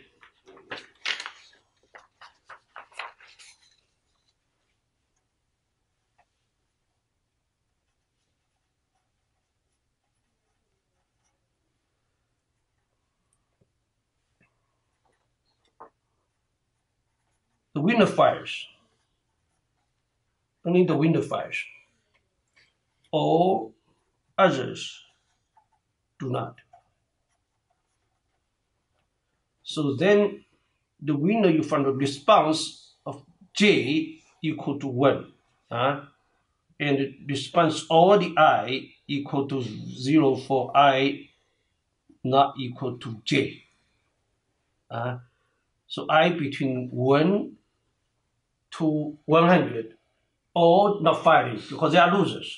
The winner fires. Only the winner fires. All others do not. So then the winner, you find the response of J equal to 1. And the response all the I equal to 0 for I not equal to J. So I between 1 to 100, all not firing because they are losers.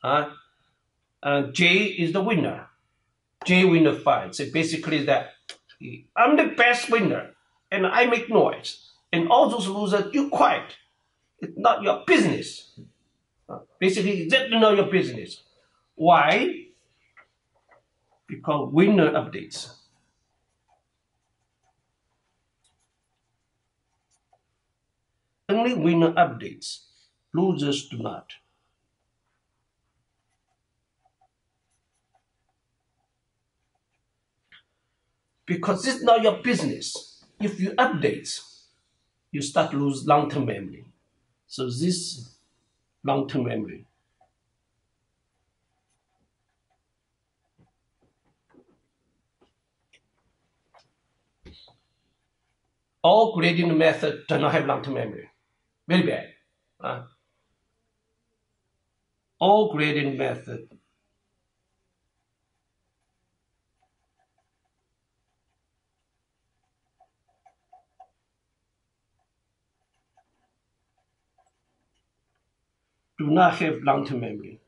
J is the winner. J winner fires. So basically that I'm the best winner and I make noise. And all those losers, you quiet. It's not your business. Basically, that's not your business. Why? Because winner updates. Only winner updates. Losers do not. Because it's not your business. If you update, you start to lose long-term memory. So this long-term memory. All gradient method do not have long-term memory. Very bad. All gradient method do not have long-term memory.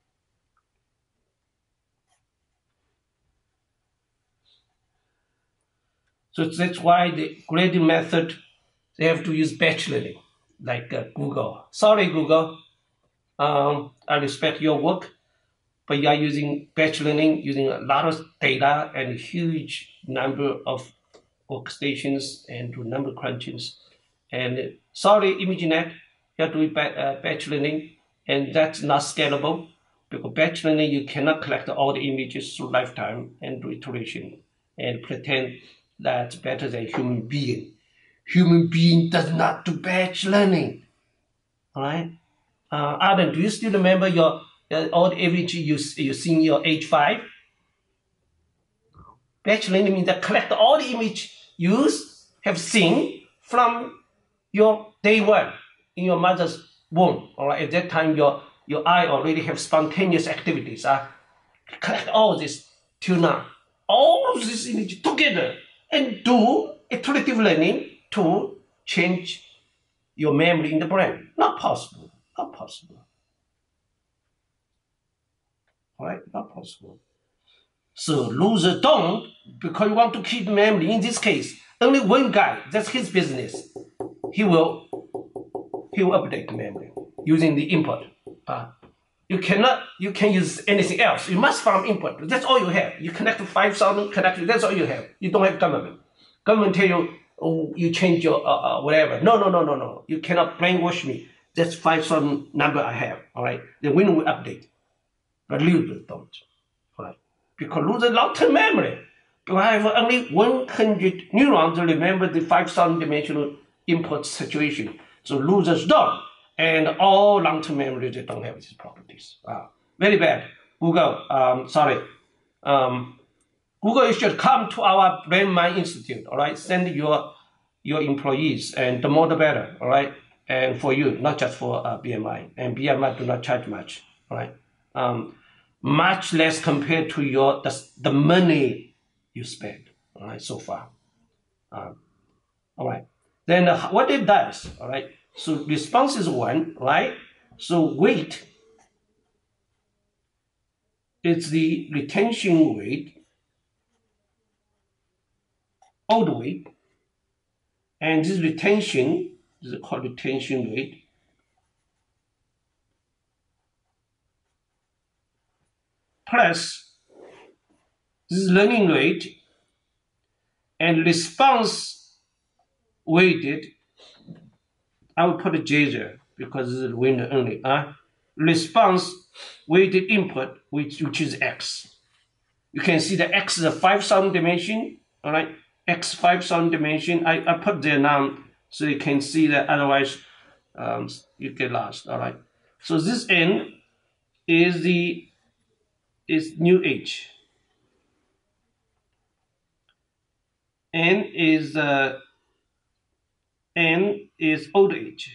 So that's why the gradient method, they have to use batch learning, like Google. Sorry, Google. I respect your work, but you are using batch learning, using a lot of data and a huge number of workstations and to number crunches. And sorry, ImageNet, you have to do batch learning, and that's not scalable because batch learning, you cannot collect all the images through lifetime and do iteration and pretend that's better than human being. Human being does not do batch learning. All right? Adam, do you still remember your all the image you see in your age 5. Batch learning means that collect all the image you have seen from your day 1 in your mother's womb. All right, at that time your eye already have spontaneous activities. Collect all this till now, all this image together, and do iterative learning to change your memory in the brain. Not possible. Not possible. All right, not possible. So loser don't, because you want to keep memory. In this case, only one guy, that's his business. He will update memory using the input. You can use anything else. You must farm input. That's all you have. You connect to 5,000 connections. That's all you have. You don't have government. Government tell you, oh, you change your whatever. No. You cannot brainwash me. That's 5,000 number I have. All right. Then when we update, but losers don't. All right. Because losers long-term memory. Because I have only 100 neurons to remember the 5,000 dimensional input situation. So losers don't. And all long-term memory, they don't have these properties. Very bad. Google, Google, you should come to our Brain Mind Institute, all right? Send your employees, and the more the better, all right? And for you, not just for BMI. And BMI do not charge much, all right? Much less compared to the money you spend, all right, so far. All right. Then what it does, all right? So response is 1, right? So weight is the retention rate, old weight, and this retention is called retention rate, plus this learning rate, and response weighted. I will put a J there because this is winner only. Response weighted input, which is X. You can see that X is a 5,000 dimension, all right? X 5,000 dimension. I put there now so you can see that, otherwise you get lost, all right? So this N is new age. N is old age.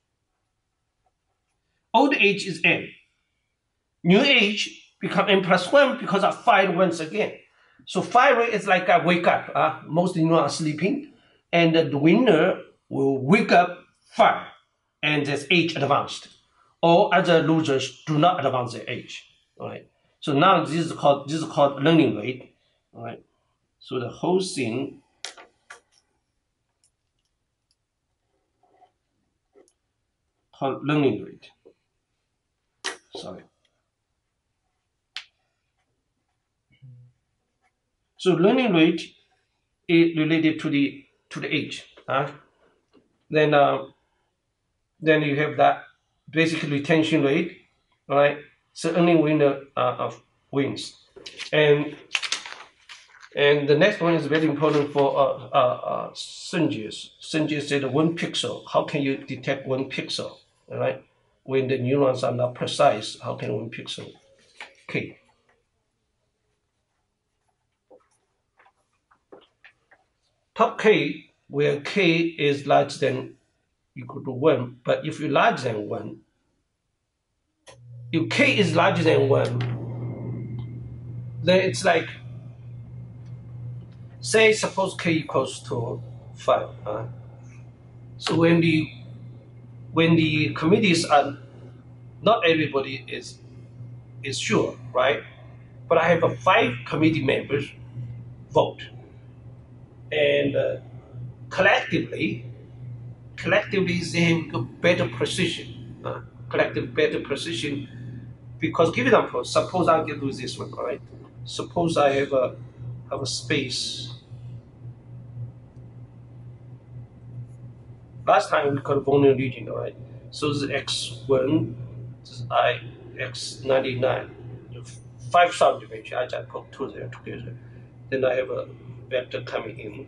Old age is N. New age become N plus 1 because I fired once again. So fire is like I wake up. Most neurons are sleeping, and the winner will wake up fire, and that's age advanced. All other losers do not advance their age. All right. So now this is called learning rate. All right. So the whole thing called learning rate. Sorry. So learning rate is related to the age. Then you have that basic retention rate, right? So only winner wins. And the next one is very important for Sunji's. Sunji said 1 pixel. How can you detect 1 pixel? All right, when the neurons are not precise, how can 1 pixel? K. Top K, where K is larger than equal to 1, but if you're larger than 1, if K is larger than 1, then it's like, say, suppose K equals to 5. So when the committees are, not everybody is sure, right? But I have 5 committee members vote, and collectively they have better precision, better precision, because give example, suppose I can do this one, all right? Suppose I have a space. Last time we called volume region, all right? So this is x1, this is x99, 5 subdivision. I just put 2 there together. Then I have a vector coming in.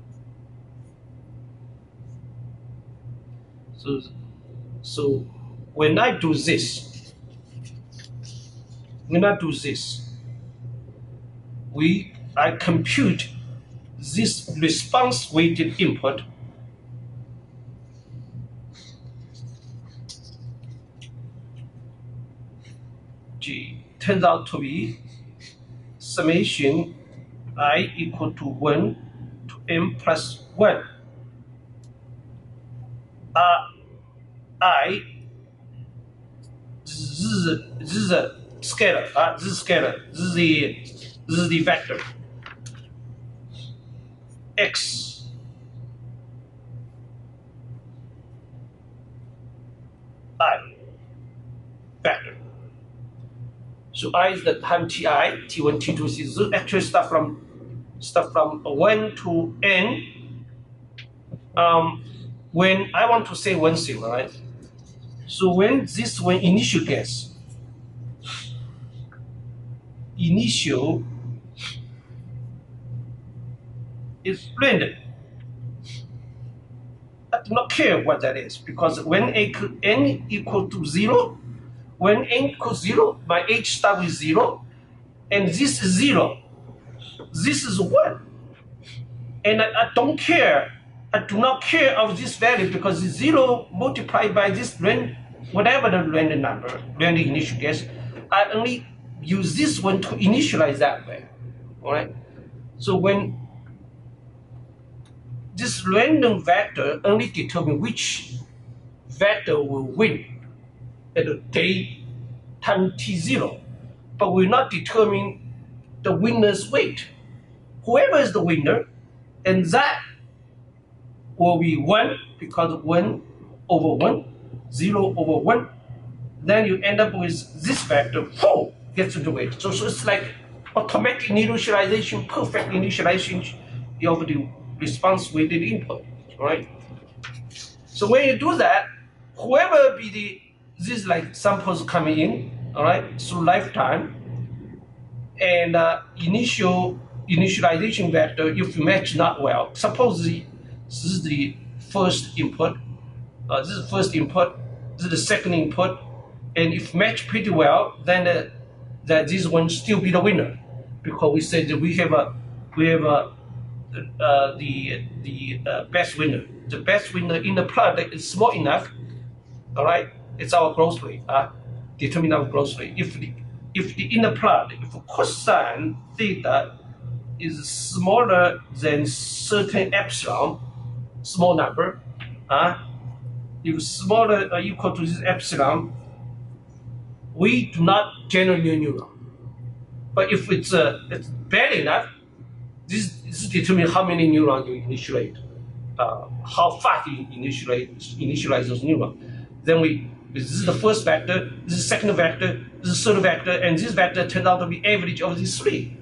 So when I do this, I compute this response weighted input G turns out to be summation I equal to 1 to m plus 1. I, this is a scalar, this is scalar, this is the vector x I vector. So I is the time ti, t1, t2, t3, actually stuff from 1 to n. When I want to say one thing, right? So when this one initial guess, initial is random. I do not care what that is, because when n equal to 0, when n equals 0, my h start with 0, and this is 0. This is 1. And I don't care. I do not care of this value, because 0 multiplied by this whatever the random number, random initial guess, I only use this one to initialize that way. All right? So when this random vector only determines which vector will win at the day time t0, but will not determine the winner's weight. Whoever is the winner, and that will be 1, because 1 over 1, 0 over 1, then you end up with this vector 4 gets into weight. So it's like automatic initialization, perfect initialization of the response weighted input, right? So when you do that, whoever be this like samples coming in, all right, through lifetime, and initialization vector, if you match not well, suppose this is the first input, this is the first input, this is the second input, and if match pretty well, then that this one still be the winner, because we said that we have the best winner. The best winner in the product is small enough, all right? It's our growth rate, determine our growth rate. If the in the product, if cosine theta is smaller than certain epsilon, small number, if smaller or equal to this epsilon, we do not generate new neuron. But if it's bad enough, this determines how many neurons you initiate, how fast you initialize those neurons. Then this is the first vector, this is the second vector, this is the third vector, and this vector turns out to be average of these 3.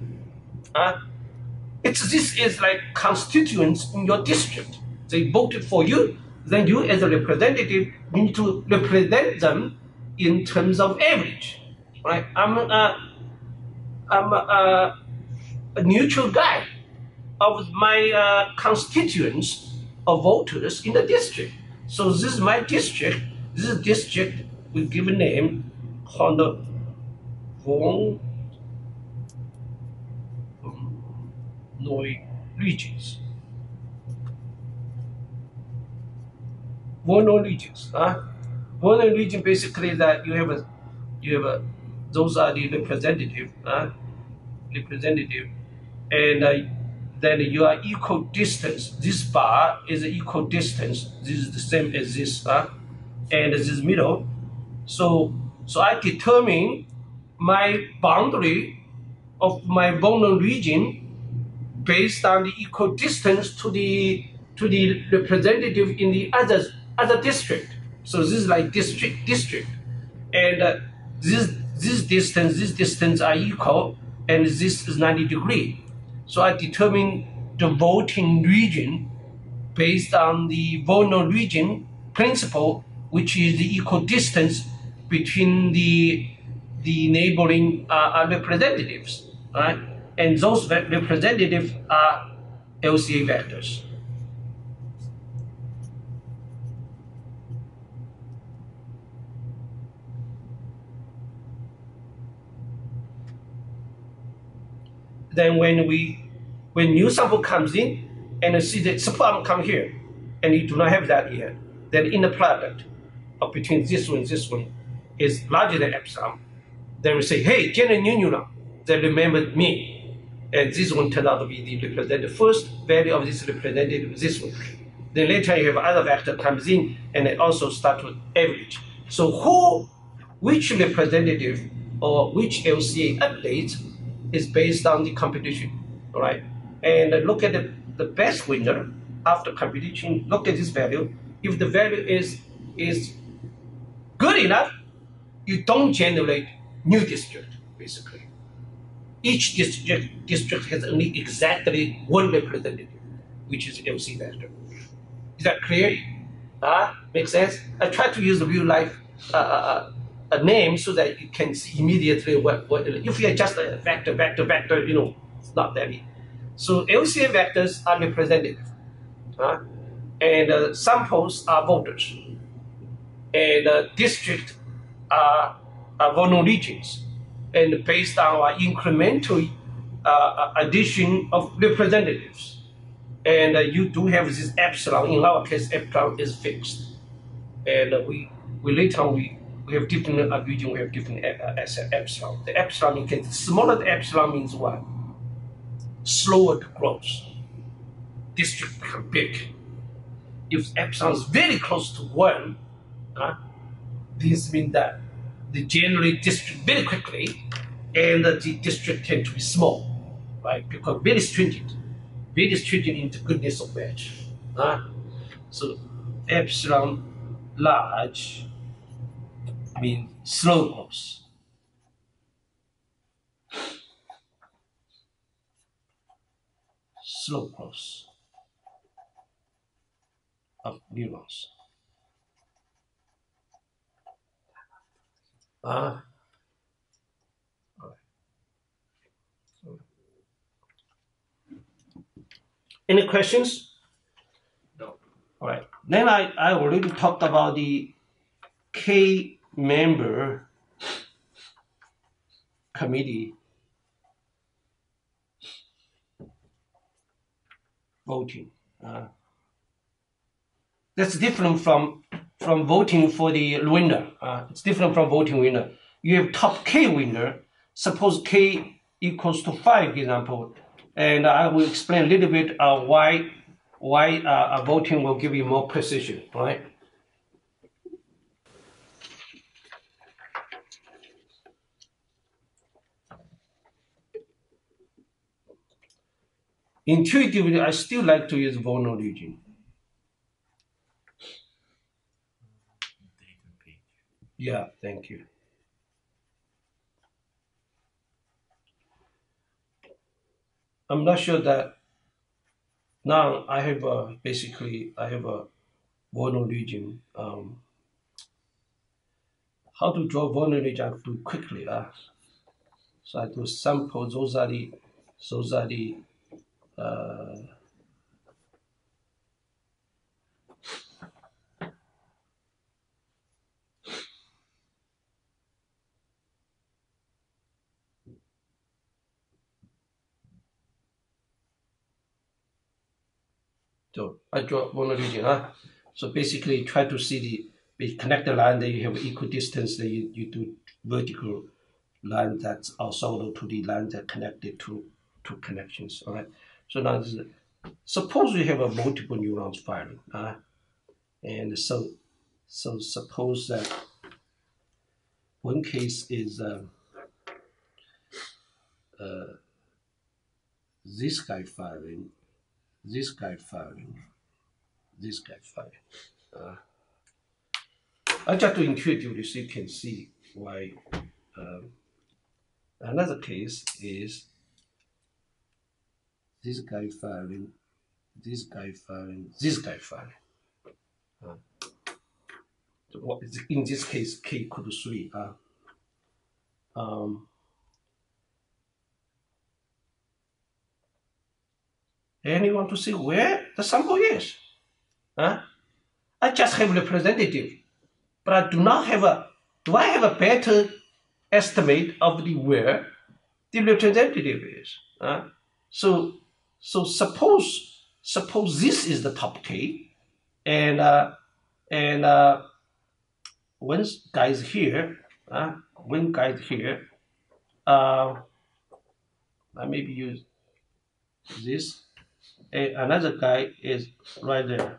This is like constituents in your district. They voted for you, then you as a representative need to represent them in terms of average, right? I'm a neutral guy of my constituents of voters in the district. So this is my district. This is a district we give a name called the von regions. Von regions. Von region basically that you have a those are the representative, and then you are equal distance. This bar is equal distance. This is the same as this, and this is middle. So I determine my boundary of my von region based on the equal distance to the representative in the other district. So this is like district, and this distance are equal, and this is 90 degrees. So I determine the voting region based on the von region principle, which is the equal distance between the neighboring representatives, right? And those representatives are LCA vectors. then when new sample comes in and see the support arm come here, and you do not have that here, then in the product of between this one and this one is larger than epsilon, then we say, hey, generate new neuron that remembered me, and this one turned out to be the first value of this representative, this one. Then later you have other vector comes in and it also start to average. So which representative or which LCA update is based on the computation, all right? And look at the best winner after computation, look at this value. If the value is good enough, you don't generate new district, basically. Each district has only exactly one representative, which is LC vector. Is that clear? Make sense? I try to use a real life a name so that you can see immediately what if you are just a vector, you know, it's not that easy. So LCA vectors are representative, and samples are voters, and district are vulnerable regions, and based on our incremental addition of representatives. And you do have this epsilon. In our case, epsilon is fixed, and we later on we have different region. We have different epsilon. The epsilon, you can smaller the epsilon means what? Slower to growth. District become big. If epsilon is very close to 1, this means that they generate district very quickly, and the district tend to be small, right? Because very stringent into goodness of match. So epsilon large means slow growth. Slow growth of neurons. Any questions? No. All right. Then I already talked about the K member committee voting. That's different from voting for the winner. It's different from voting winner. You have top K winner. Suppose K equals to 5, for example. And I will explain a little bit why voting will give you more precision, right? Intuitively, I still like to use vulnerable region. Yeah, thank you. I'm not sure that now I have basically I have a vulnerable region. How to draw vulnerable region? I have to do quickly. So I do sample. Those are the so I draw vulnerable region. So basically try to see the connector line that you have equal distance, that you do vertical line that's orthogonal to the line that connected to connections. All right. So now this is, suppose we have a multiple neurons firing. And so suppose that one case is this guy firing, this guy firing, this guy firing. I just do intuitively so you can see why. Another case is this guy firing, this guy firing, this guy firing. In this case, K equal to 3. And you want to see where the sample is. I just have representative, but I do not have do I have a better estimate of where the representative is? So suppose this is the top K, and one guy is here, one guy is here. I maybe use this. And another guy is right there.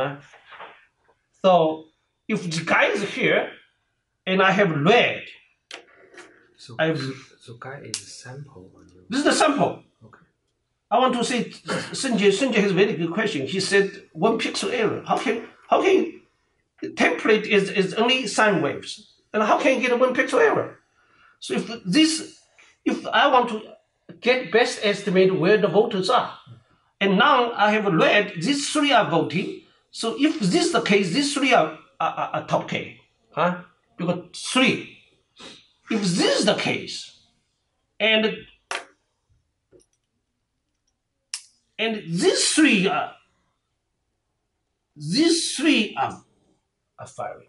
So if the guy is here, and I have red, so guy is a sample on you. This is the sample. Okay. I want to say, Sanjay has a very good question. He said 1 pixel error. How can template is only sine waves, and how can you get a 1 pixel error? So if I want to get best estimate where the voters are, and now I have red, these three are voting. So if this is the case, these three are top K, because 3. If this is the case, and these three are firing.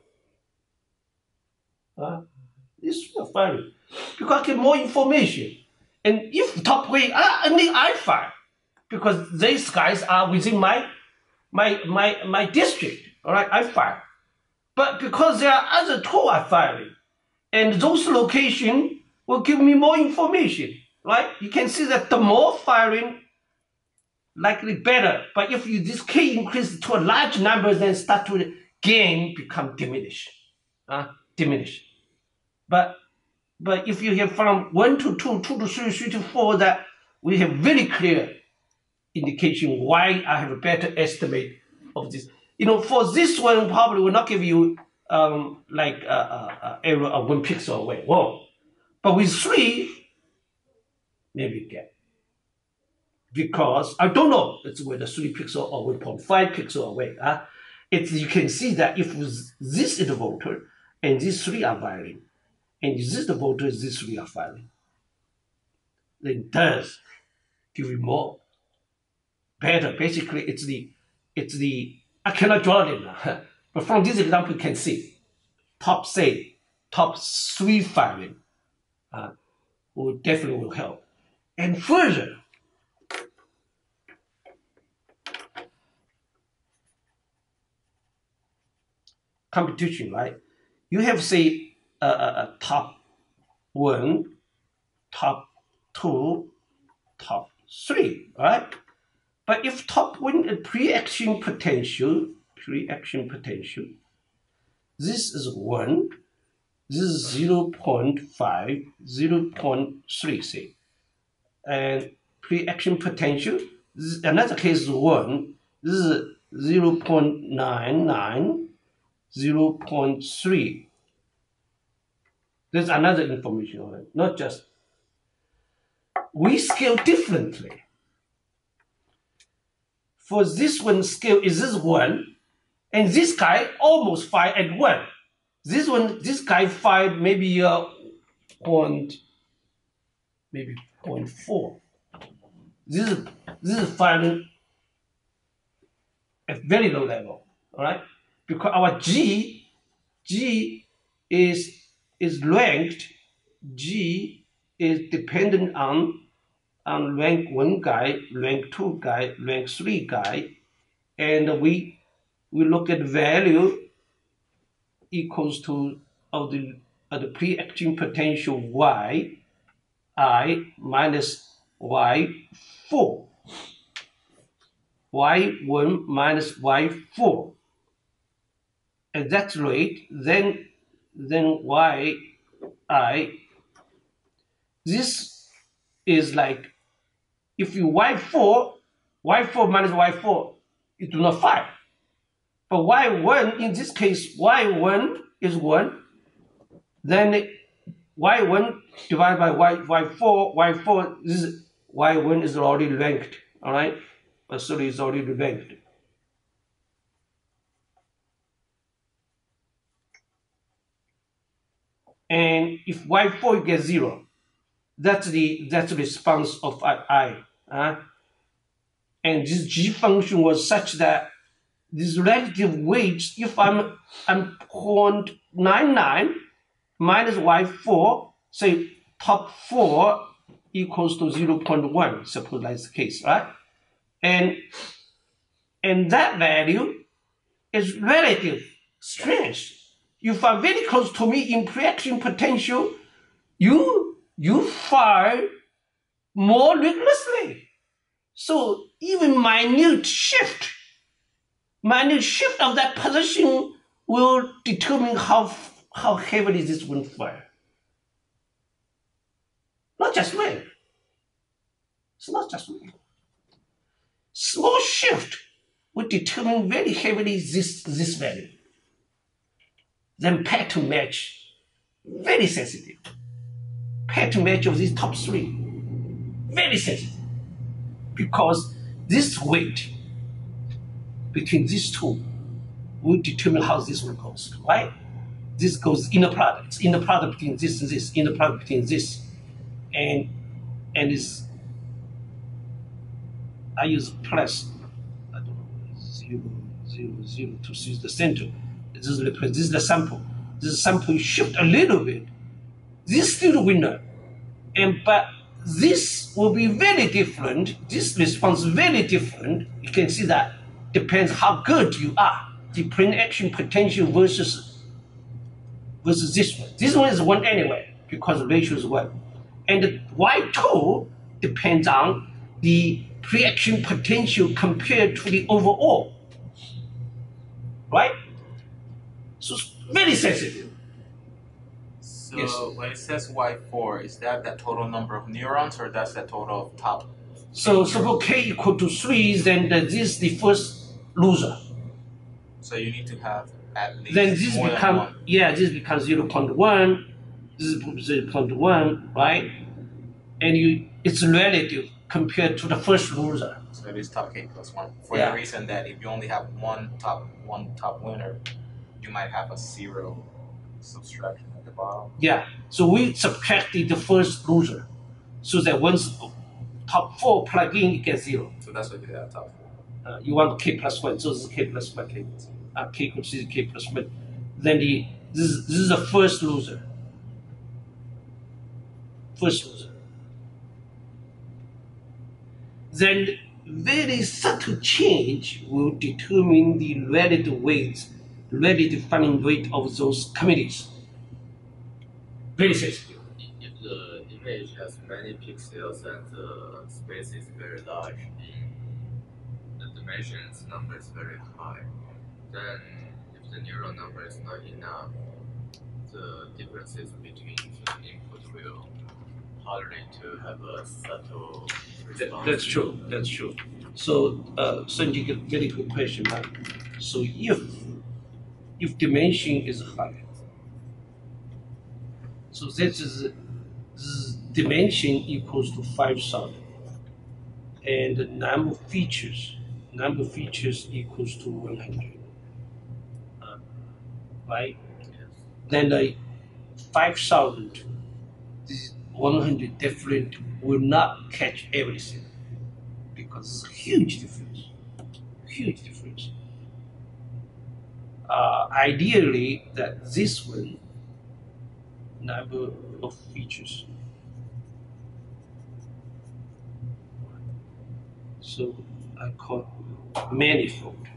These three are firing because I get more information. And if top way, only I fire because these guys are within my district. All right, I fire. But because there are other 2 are firing, and those locations will give me more information. Right? You can see that the more firing, likely better. But if this K increase to a large number, then start to gain become diminished. But if you have from 1 to 2, 2 to 3, 3 to 4, that we have very clear indication why I have a better estimate of this. For this one, probably will not give you error of 1 pixel away. Whoa. But with 3, maybe get. Because I don't know it's whether 3 pixel or 1.5 pixel away. You can see that if this is the voter and these 3 are firing, and this is the voter, these 3 are firing, then it does give you more better. Basically, it's the I cannot draw it now, but from this example you can see top 3 firing definitely will help. And further, competition, right? You have say top 1, top 2, top 3, right? But if top 1 pre-action potential, this is 1, this is 0.5, 0.3, say. And pre-action potential, another case is 1, this is 0.99, 0.3. There's another information on it, not just. We scale differently. For this one scale is this 1, and this guy almost fired at 1. This guy fired maybe maybe 0.4. This is firing at very low level, all right? Because our G is ranked. G is dependent on rank 1 guy, rank 2 guy, rank 3 guy, and we look at value equals to of the pre-action potential y I minus y4, y1 minus y4. At that rate, then y I. This is like if you y4 minus y4, it do not fire. But y1 in this case, y1 is 1. Then y1 divided by y4, this is y1 is already ranked. All right, so it's already ranked. And if y4 gets 0, that's the response of I. And this G function was such that these relative weights, if I'm 0.99 minus y4, say top 4 equals to 0.1, suppose that's the case, right? And that value is relative strength. You fire very close to me in pre-action potential, you fire more rigorously. So even minute shift of that position will determine how heavily this will fire. Not just rain. It's not just rain. Small shift will determine very heavily this value. Then pattern match, very sensitive. Pattern match of these top three, very sensitive. Because this weight between these two will determine how this one goes, right? This goes inner product. It's inner product between this and this, inner product between this. And it's, I use plus, I don't know, 0, 0, 0 to see the center. This is the sample. This sample shift a little bit. This is still the winner. But this will be very different. This response is very different. You can see that depends how good you are. The pre-action potential versus this one. This one is 1 anyway, because the ratio is 1. And the Y2 depends on the pre-action potential compared to the overall. Right? So it's very sensitive. So Yes. when it says Y4, is that the total number of neurons, or that's the total of top? So suppose K equal to 3, then this is the first loser. So you need to have at least Then this more than becomes, one. yeah, this becomes 0.1, this is 0.1, right? And it's relative compared to the first loser. So it is top K plus 1. For Yeah. the reason that if you only have one top winner, you might have a 0 subtraction at the bottom. Yeah, so we subtracted the first loser, so that once top 4 plug in, you get 0. So that's what you have top 4. You want K plus 1, so this is K plus 1. K equals K plus 1. Then this is the first loser. First loser. Then very subtle change will determine the relative weights, relative funding rate of those committees. Very sensitive. If the image has many pixels and the space is very large, the dimensions number is very high, then if the neural number is not enough, the differences between the input will hardly to have a subtle response. That's true. That's true. So, Sanji, very good question. So, if dimension is high, so this dimension equals to 5,000, and the number of features equals to 100, right? Yes. Then the 5,000, this 100 different will not catch everything because it's a huge difference. Huge difference. Ideally, that this one number of features. So I call manifold.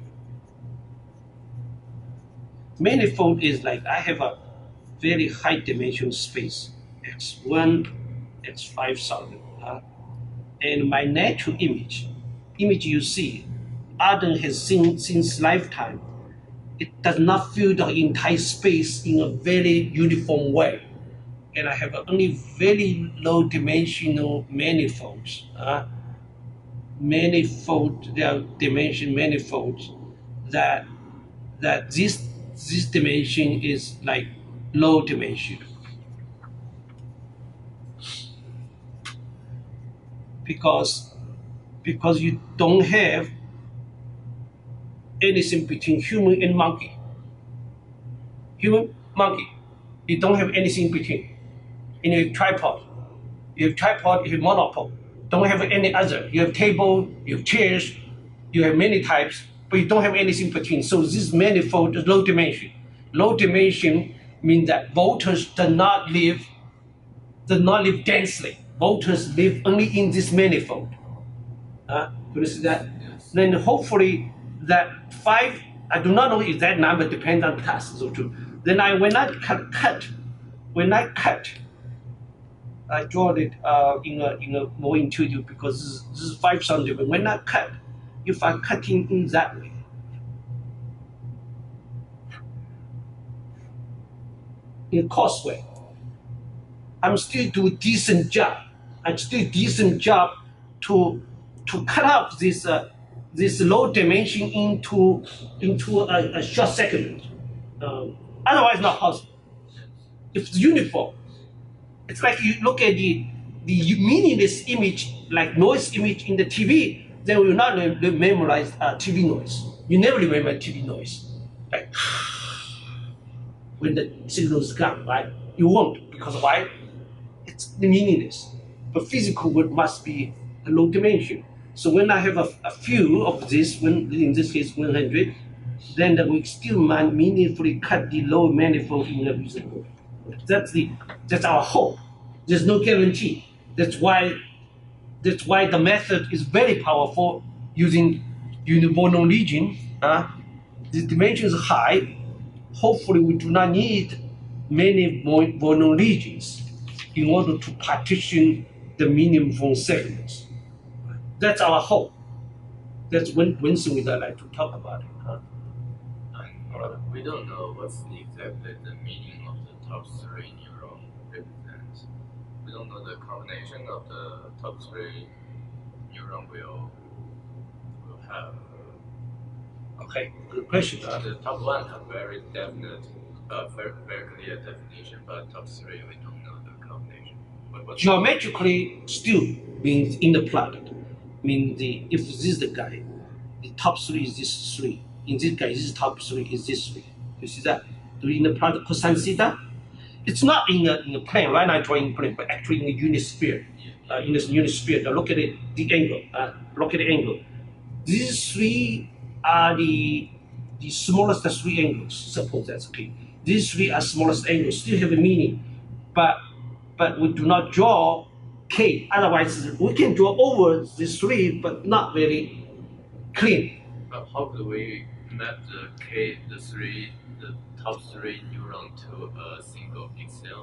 Manifold is like I have a very high dimension space, x1, x5,000, and my natural image you see, Arden has seen since lifetime. It does not fill the entire space in a very uniform way, and I have only very low dimensional manifolds. There are dimension manifolds that this dimension is like low dimension. Because you don't have anything between human and monkey. Human, monkey. You don't have anything between. In a tripod. You have monopole. Don't have any other. You have table, you have chairs, you have many types, but you don't have anything between. So this manifold is low dimension. Low dimension means that voters do not live densely. voters live only in this manifold. You see that? Yes. Then hopefully that 5, I do not know if that number depends on tasks or two. Then when I cut, I draw it in a more intuitive because this is 5 centimeters. When I cut, if I'm cutting in that way, in coarse way, I'm still do a decent job. I'm still decent job to cut up this low dimension into a short segment. Otherwise, not possible. If it's uniform, it's like you look at the meaningless image, like noise image in the TV, then we will not memorize TV noise. You never remember TV noise, like when the signals come, right? You won't, because why? It's meaningless. But physical word must be a low dimension. So when I have a few of this, when in this case 100, then we still meaningfully cut the low manifold in a reasonable. That's our hope. There's no guarantee. That's why the method is very powerful using univono region. The dimension is high. Hopefully, we do not need many vono regions in order to partition the minimum phone segments. That's our hope. That's when Winston would like to talk about it. We don't know what's exactly the meaning of the top 3 neuron represent. We don't know the combination of the top 3 neuron will have. Okay, good question. The top 1 have very definite, very clear definition, but top 3 we don't know the combination. Geometrically, still means in the product. Means if this is the guy, the top 3 is this 3. In this guy, this top 3 is this 3. You see that? In the product cosine theta, it's not in a plane. Right now, I'm drawing plane, but actually in a unit sphere. In this unit sphere, now look at it, the angle. Look at the angle. These 3 are the smallest 3 angles. Suppose that's okay. These 3 are smallest angles. Still have a meaning, but we do not draw K. Otherwise, we can draw over these 3, but not very clean. But how do we map the top 3 neuron to a single pixel?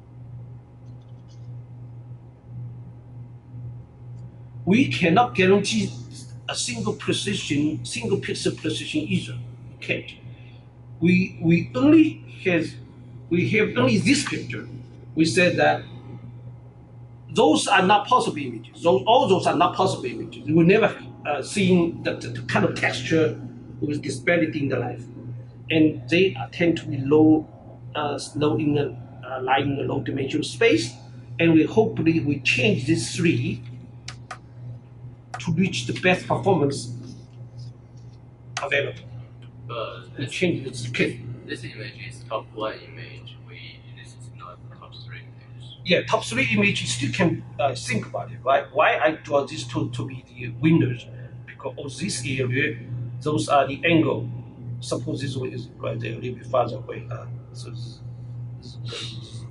We cannot guarantee a single pixel precision either. We can't. We have only this picture. We said that those are not possible images. All those are not possible images. We will never see the kind of texture with disparity in the life, and they tend to be low in lying in a low dimensional space. And we hopefully we change these 3 to reach the best performance available. But We change this kit. this image is top 1 image. This is not top 3 image. Yeah, top 3 image, you still can think about it, right? Why I draw these 2 to be the winners? Because of this area, those are the angle. Suppose this one is right there, a little bit farther away. So this is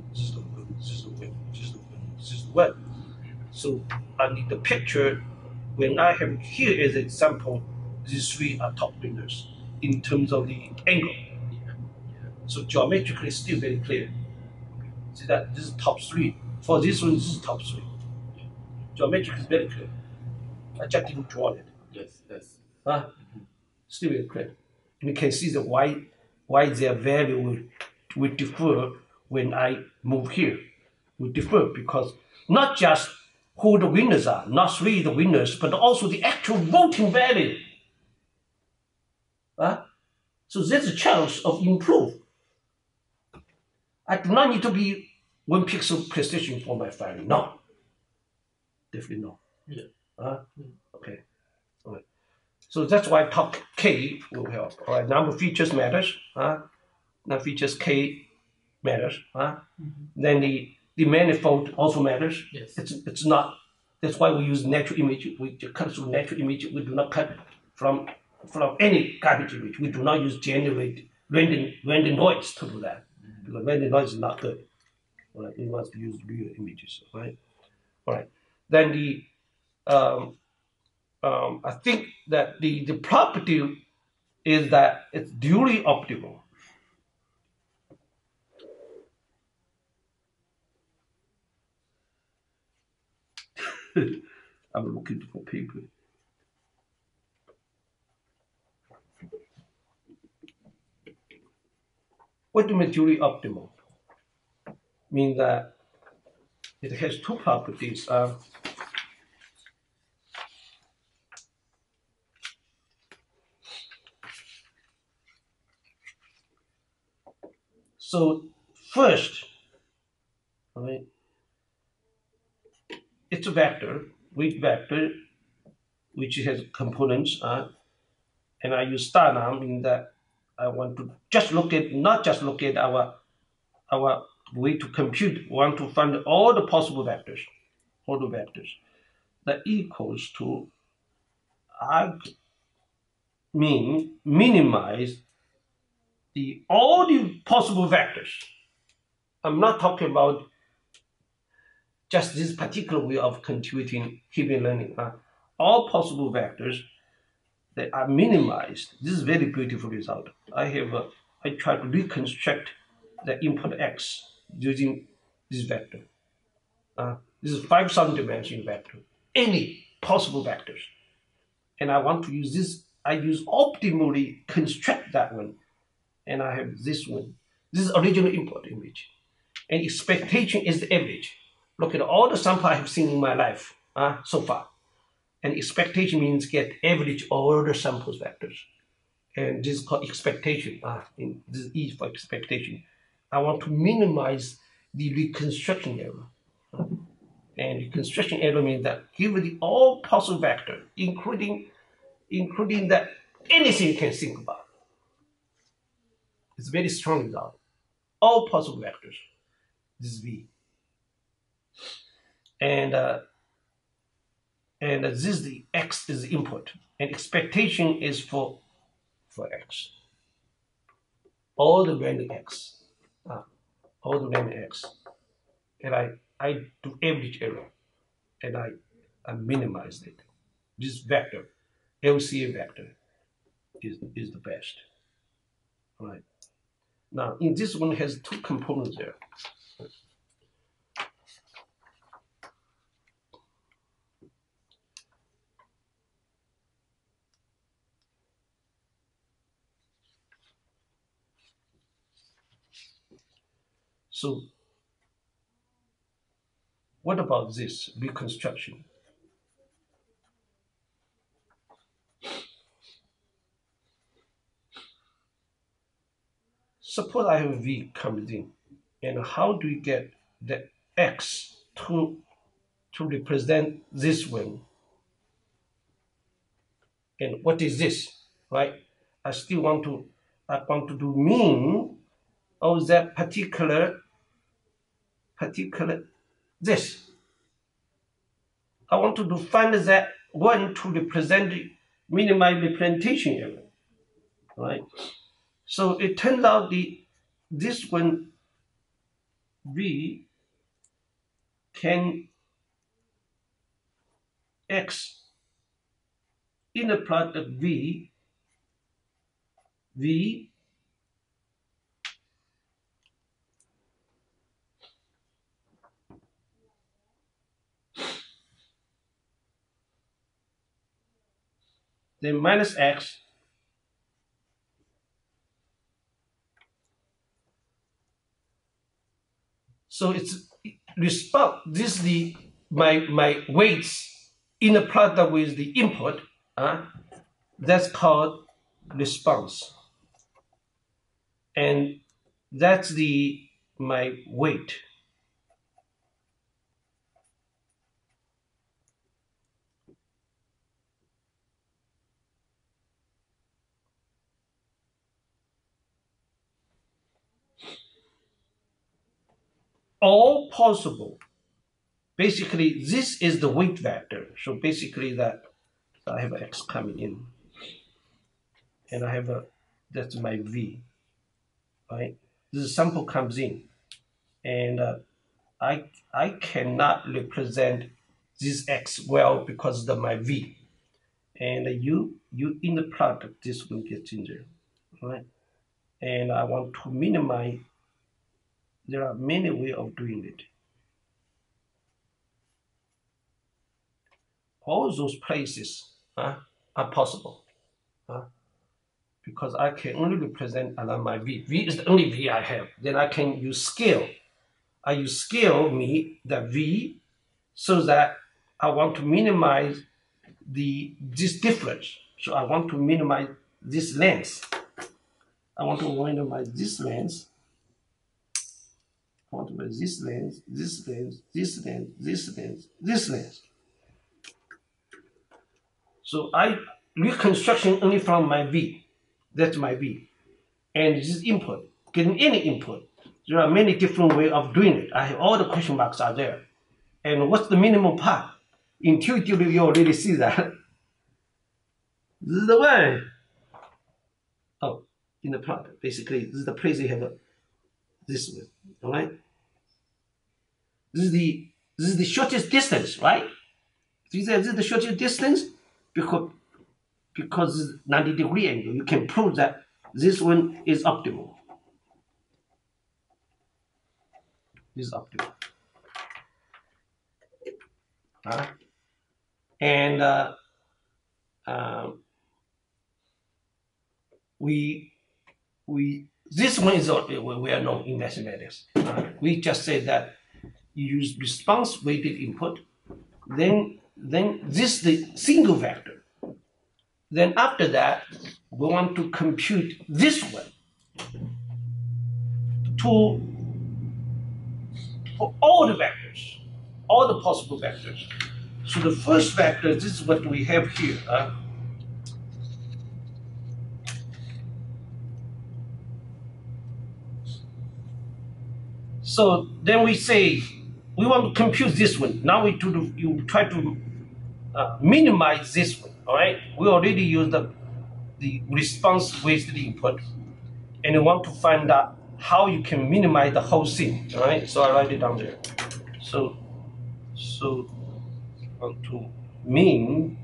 one. So I need the picture. When I have here as an example, these 3 are top winners in terms of the angle. So geometrically, still very clear. See that this is top 3. For this one, this is top 3. Geometrically is very clear. I just didn't draw it. Yes. Still very clear. You can see the why their value will differ when I move here. Will differ because not just who the winners are, not 3 the winners, but also the actual voting value. So there's a chance of improve. I do not need to be 1 pixel precision for my filing. No. Definitely no. Yeah. Okay. All right. So that's why top K will help. All right. Number of features matters. Number features K matters. Then the manifold also matters. Yes. It's not. That's why we use natural image. We just cut through natural image. We do not cut from any garbage image. We do not use generate random noise to do that, because random noise is not good. Right? We must use real images, right? All right. Then I think that the property is that it's duly optimal. I'm looking for paper. What do you mean duly optimal? Means that it has two properties. So first, right, it's a vector, weight vector, which has components, and I use star now, meaning that I want to not just look at our way to compute. We want to find all the possible vectors, that equals to minimize all the possible vectors. I'm not talking about just this particular way of computing hidden learning. All possible vectors that are minimized. This is a very beautiful result. I try to reconstruct the input x using this vector. This is 5,000 dimension vector. Any possible vectors. And I want to use this. I use optimally construct that one. And I have this one. This is original input image. And expectation is the average. Look at all the sample I have seen in my life so far. And expectation means get average all the samples vectors. And this is called expectation. This is E for expectation. I want to minimize the reconstruction error. And reconstruction error means that give the all possible vector, including that anything you can think about. It's a very strong result. All possible vectors. This is V. And this is the X is the input. And expectation is for X. All the random X. All the random X. And I do average error. And I minimize it. This vector, LCA vector, is the best. All right. Now, in this one has two components there. So, what about this reconstruction? Suppose I have V comes in, and how do we get the X to represent this one? And what is this, right? I want to do mean of that particular this. I want to find that one to represent minimize representation error, right? So it turns out this one V can X in the product V then minus X so it's response. This is my weights in the product with the input. That's called response, and that's my weight. All possible. Basically, this is the weight vector. So basically that I have X coming in. And I have that's my V, right? This sample comes in. And I cannot represent this x well because of my v, and you in the product this will get ginger, right? And I want to minimize. There are many ways of doing it. All those places are possible, because I can only represent around my v. V is the only v I have. Then I can use scale. I use scale me the v, so that I want to minimize this difference. So I want to minimize this length. I want to minimize this length. I want to minimize this length, this length, this length, this length, this length. So I reconstruction only from my v. That's my v. And this input, getting any input. There are many different ways of doing it. I have all the question marks are there. And what's the minimum part? Intuitively, you already see that. This is the way. Oh, in the product, basically, this is the place you have this way, all right? This is the shortest distance, right? This is the shortest distance because this is 90-degree angle. You can prove that this one is optimal. This is optimal. And this one is we are known in mathematics. We just say that you use response weighted input, then this is the single vector. Then after that, we want to compute this one for all the vectors, all the possible vectors. So the first vector, this is what we have here. So then we say we want to compute this one. Now you try to minimize this one. All right, we already used the response weighted input, and you want to find out how you can minimize the whole thing. All right, so I write it down there. So want to minimize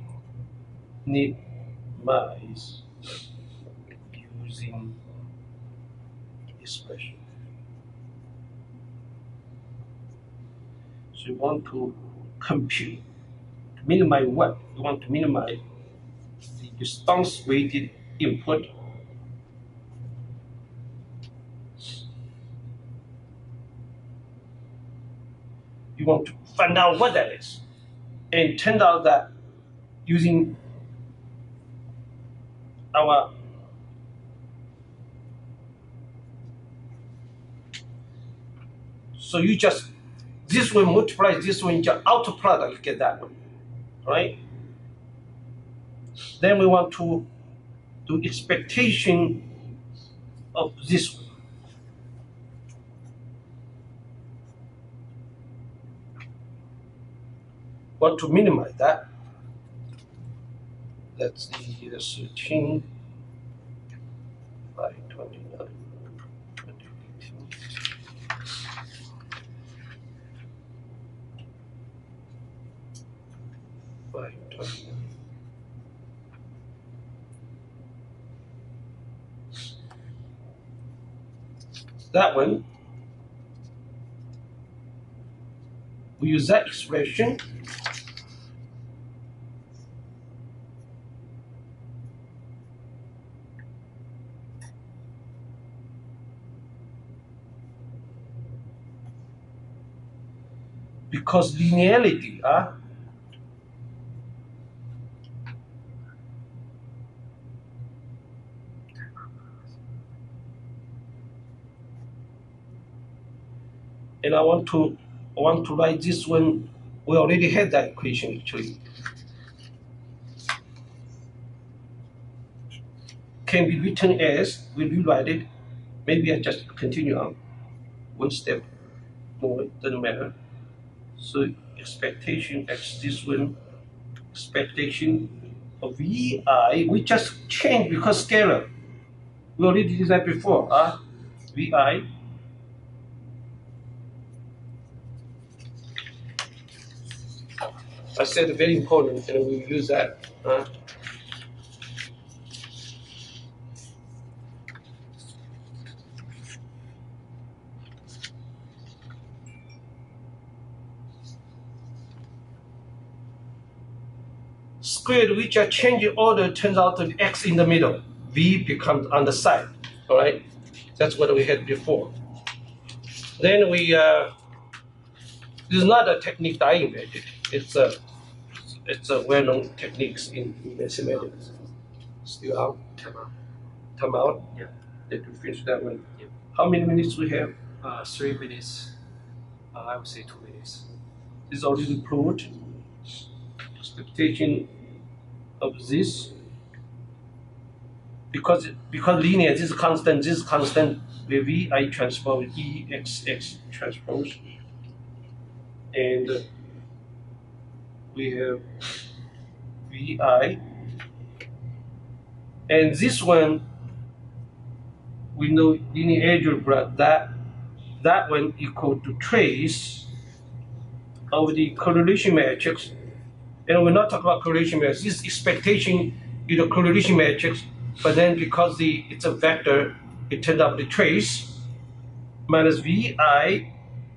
using expression. So you want to compute. To minimize what? You want to minimize the response weighted input you want to find out what that is. And it turned out that using our so you just this one multiplies this one into outer product, you get that one, right? Then we want to do expectation of this one. Want to minimize that. That's the 13 by 29, 2018. By 29. That one, we use that expression. Because linearity, and I want to write this one. We already had that equation actually. Can be written as, we rewrite it. Maybe I just continue on one step more, it doesn't matter. So expectation x this one, expectation of vi, we just change because scalar. We already did that before, vi I said very important, and we use that. Squared which are changing order turns out to be x in the middle. V becomes on the side. All right, that's what we had before. Then we this is not a technique that I invented. It's a well-known techniques in mathematics. Still out? Time out? Yeah. Did we finish that one? Yeah. How many minutes we have? 3 minutes. I would say 2 minutes. This is already proved. Expectation of this. Because linear, this is constant, the VI transpose EXX transpose. And we have VI. And this one, we know linear algebra that one equal to trace of the correlation matrix. And we're not talking about correlation matrix. This expectation is a correlation matrix, but then because it's a vector, it turns out the trace minus VI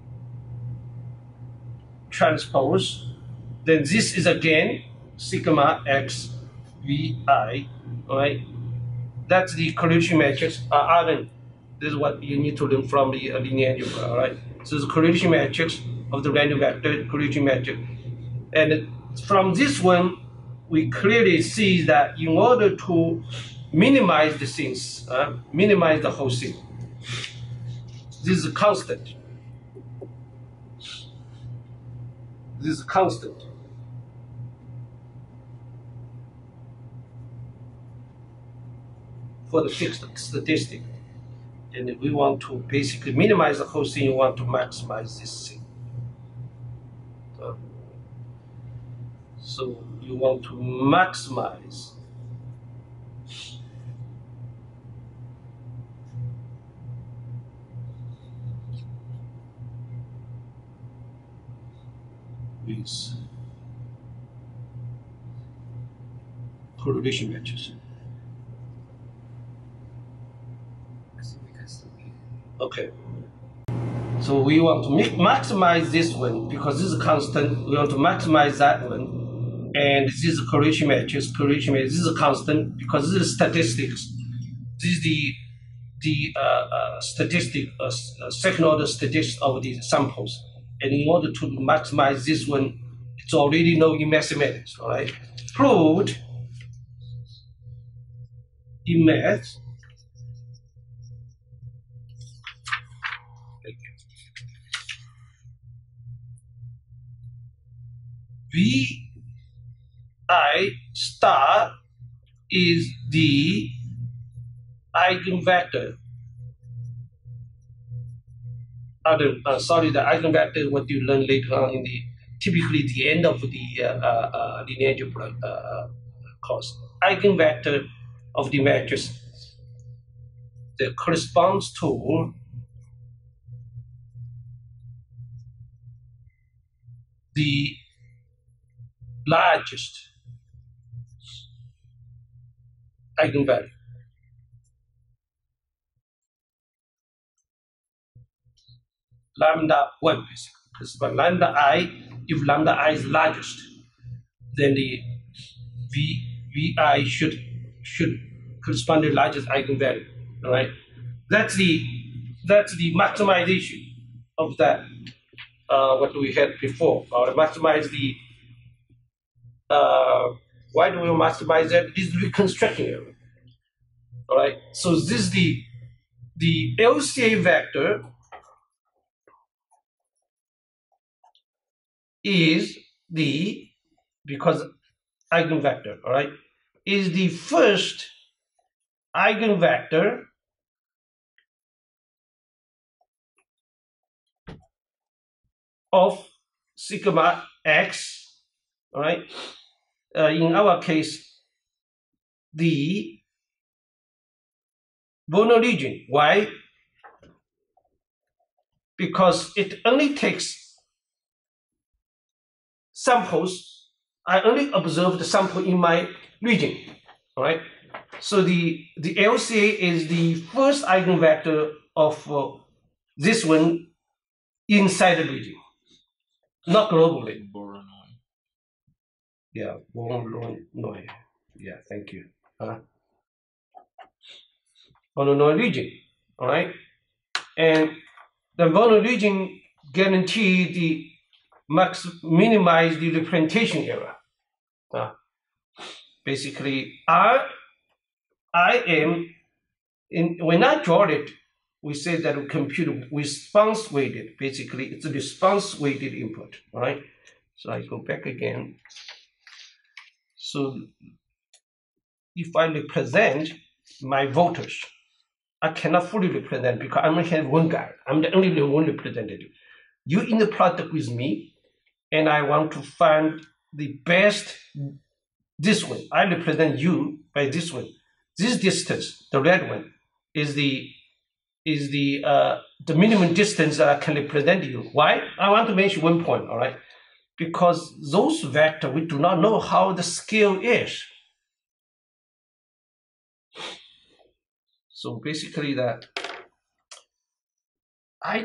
transpose. Then this is again sigma x VI, all right? That's the correlation matrix. This is what you need to learn from the linear algebra, all right? So the correlation matrix of the random vector correlation matrix. And from this one, we clearly see that in order to minimize the things, minimize the whole thing, this is a constant. This is constant. For the fixed statistic. And if we want to basically minimize the whole thing, you want to maximize this thing. So you want to maximize these correlation matches. I think we can stop here. Okay. So we want to maximize this one because this is a constant. We want to maximize that one. And this is a correlation matrix. This is a constant because this is statistics. This is the statistic, second order statistics of the samples. And in order to maximize this one, it's already known in mathematics, all right? Proved in math. VI star is the eigenvector. The eigenvector what you learn later on in typically the end of the linear algebra course. Eigenvector of the matrix that corresponds to the largest eigenvalue. Lambda 1 basically. Because by lambda I, if lambda I is largest, then the VI should correspond to the largest eigenvalue. All right. That's the maximization of that what we had before. Maximize the why do we maximize that? This is reconstructing error. All right. So this is the LCA vector is because eigenvector, all right, is the first eigenvector of sigma x, all right. In our case, the Bono region. Why? Because it only takes samples I only observed the sample in my region, all right? So the LCA is the first eigenvector of this one inside the region, not globally. Voronoi. Yeah, Voronoi. Yeah, thank you. Voronoi region, all right? And the Voronoi region guarantee the minimize the representation error. Basically, I am when I draw it, we say that we compute response weighted. Basically, it's a response weighted input. All right. So I go back again. So if I represent my voters, I cannot fully represent because I only have one guy. I'm the only one representative. You in the product with me, and I want to find the best. This one, I represent you by this one. This distance, the red one, is the minimum distance that I can represent you. Why? I want to mention one point, all right? Because those vectors, we do not know how the scale is. So basically that I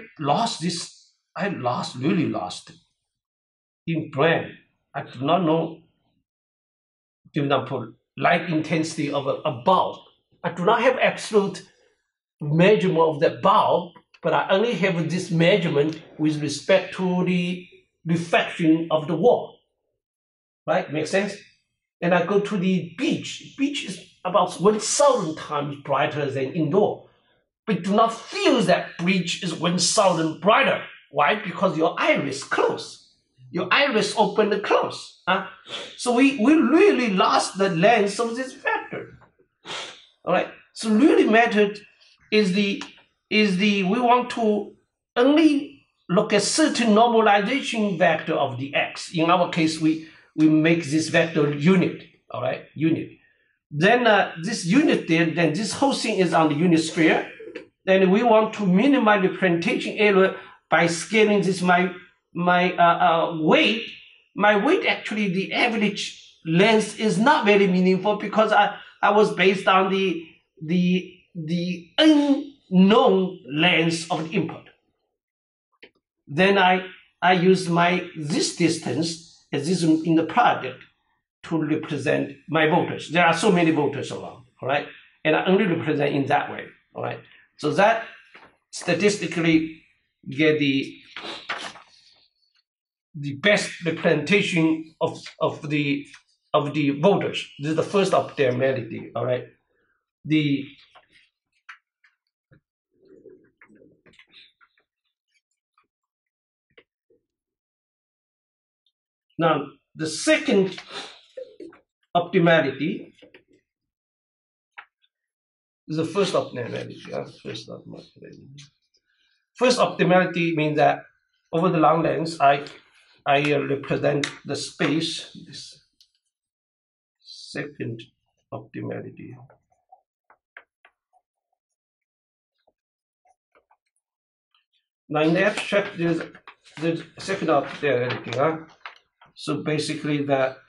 really lost in brain. I do not know, for example, light intensity of a bulb. I do not have absolute measurement of the bulb, but I only have this measurement with respect to the reflection of the wall. Right? Makes sense? And I go to the beach. Beach is about 1,000 times brighter than indoor. But do not feel that beach is 1,000 brighter. Why? Because your iris closed. Your iris open and close. So we really lost the length of this vector. All right. So really mattered is the we want to only look at certain normalization vector of the x. In our case, we make this vector unit. All right, unit. Then this unit there, then this whole thing is on the unit sphere. Then we want to minimize the representation error by scaling this my weight. My weight actually the average length is not very meaningful because I was based on the unknown length of the input. Then I use this distance as this in the project to represent my voters. There are so many voters around, all right? And I only represent in that way, all right? So that statistically get the best representation of the voters. This is the first optimality, all right? Now, the second optimality is the first optimality. First optimality means that over the long length, I represent the space. This second optimality. Now, in the abstract, there's second optimality. So basically that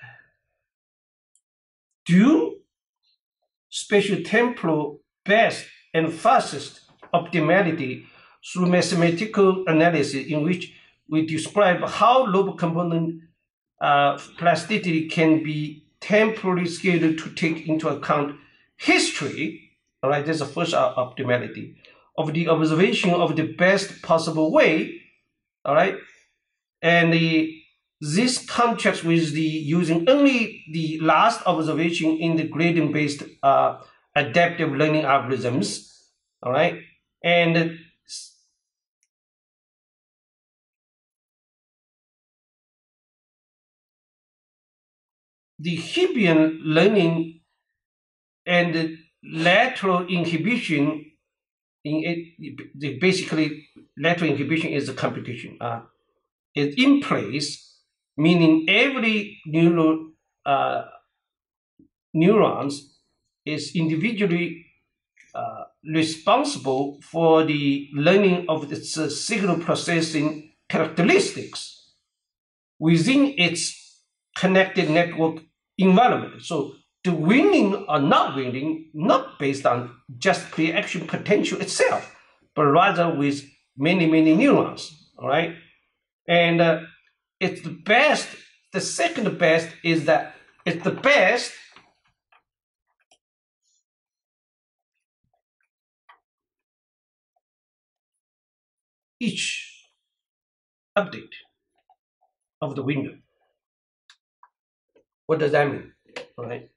do spatial temporal best and fastest optimality through mathematical analysis in which we describe how lobe component plasticity can be temporally scaled to take into account history. All right, that's the first optimality of the observation of the best possible way. All right, and this contrasts with the using only the last observation in the gradient-based adaptive learning algorithms, all right? And the Hebbian learning and the lateral inhibition, basically lateral inhibition is a computation, is in place, meaning every neurons is individually responsible for the learning of its signal processing characteristics within its connected network environment. So the winning or not winning, not based on just play-action potential itself, but rather with many, many neurons, all right? And it's the best, the second best is that it's the best each update of the window. What does that mean? All right.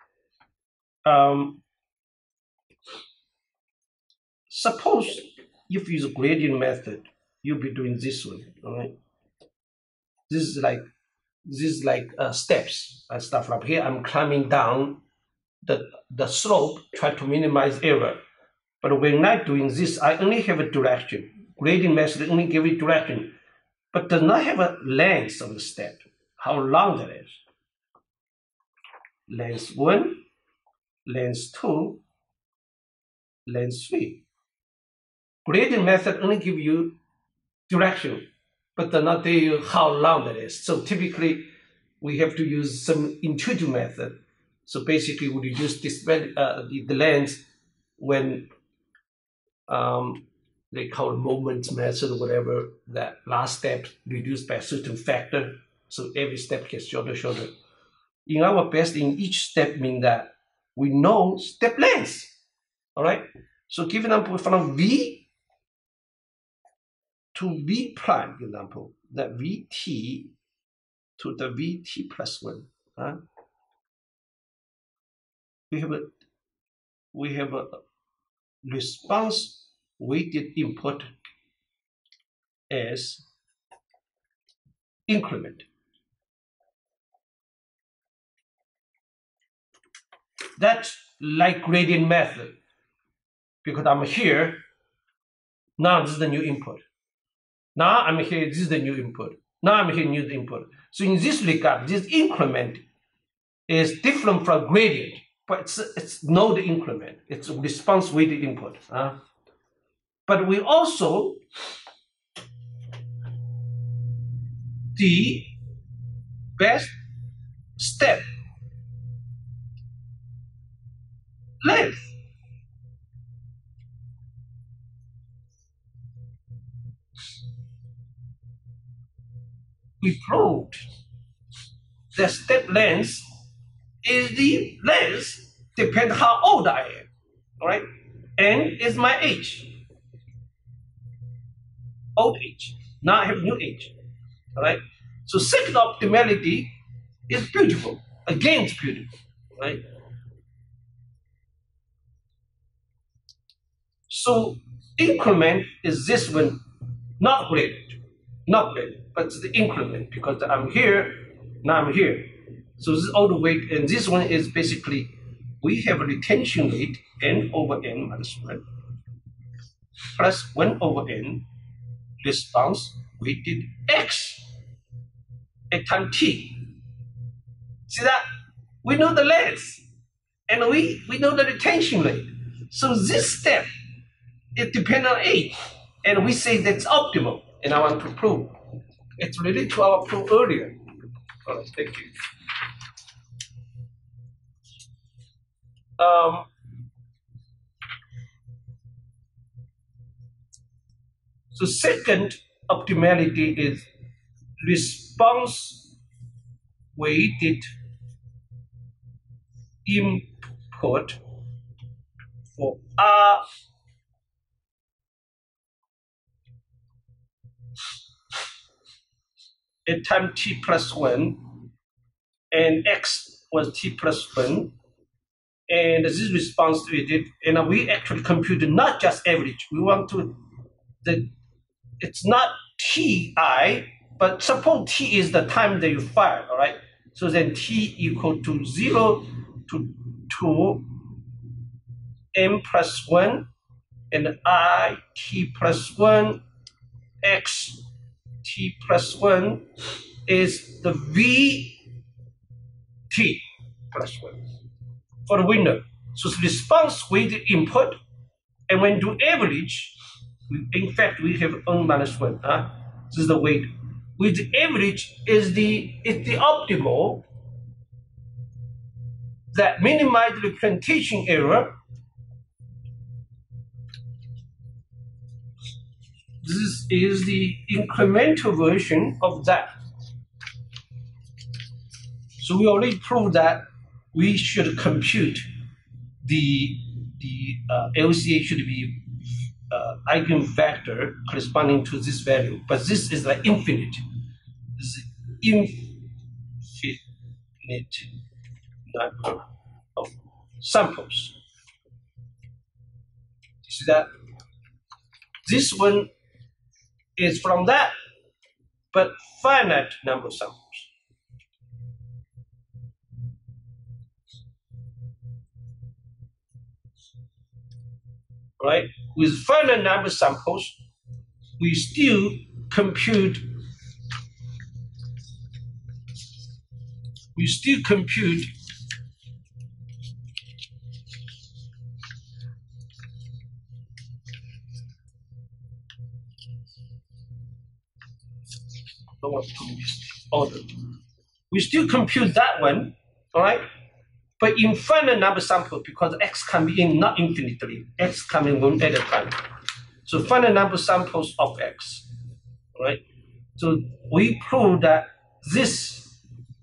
Suppose if you use a gradient method, you'll be doing this one. All right. This is like steps and stuff like here. I'm climbing down the slope, try to minimize error. But when I'm doing this, I only have a direction. Gradient method only give it direction, but does not have a length of the step, how long that is. Length 1, length 2, length 3. Gradient method only give you direction, but does not tell you how long that is. So typically, we have to use some intuitive method. So basically, we reduce the length when they call it moment method or whatever, that last step reduced by a certain factor. So every step gets shorter, shorter. In our best, in each step mean that we know step length. All right. So give an example from V to V prime, for example, that Vt to the Vt plus 1. We have a response weighted input as increment. That's like gradient method, because I'm here, now this is the new input. Now I'm here, this is the new input. Now I'm here, new input. So in this regard, this increment is different from gradient, but it's node increment. It's a response weighted input. But we also, the best step length. We proved that step length is the length depends how old I am, all right? N is my age, old age. Now I have new age, all right? So second optimality is beautiful. Again, it's beautiful, right? So increment is this one, not gradient, but it's the increment because I'm here, now I'm here. So this is all the way, and this one is basically, we have a retention rate n over n minus 1 plus 1 over n response weighted x at time t. See that? We know the length and we know the retention rate. So this step, it depends on age, and we say that's optimal, and I want to prove. It's related to our proof earlier. All right, thank you. So second optimality is response weighted input for R at time t plus 1 and x was t plus 1, and this is response weighted, and we actually computed not just average. We want to, it's not ti, but suppose t is the time that you fire, all right? So then t equal to 0 to 2 m plus 1 and I t plus 1 x t plus 1 is the v t plus 1 for the winner. So it's response weighted input, and when do average, in fact we have n minus 1. This is the weight. With the average is the optimal that minimize representation error. This is the incremental version of that. So we already proved that we should compute the LCA should be eigenvector corresponding to this value, but this is like infinite. This is infinite number of samples. You see that? This one is from that, but finite number of samples. Right? With finite number of samples, we still compute I don't want to do this order. We still compute that one, all right? But in finite number samples, because x can be in not infinitely, x can be one at a time. So finite number samples of x, right? So we prove that this,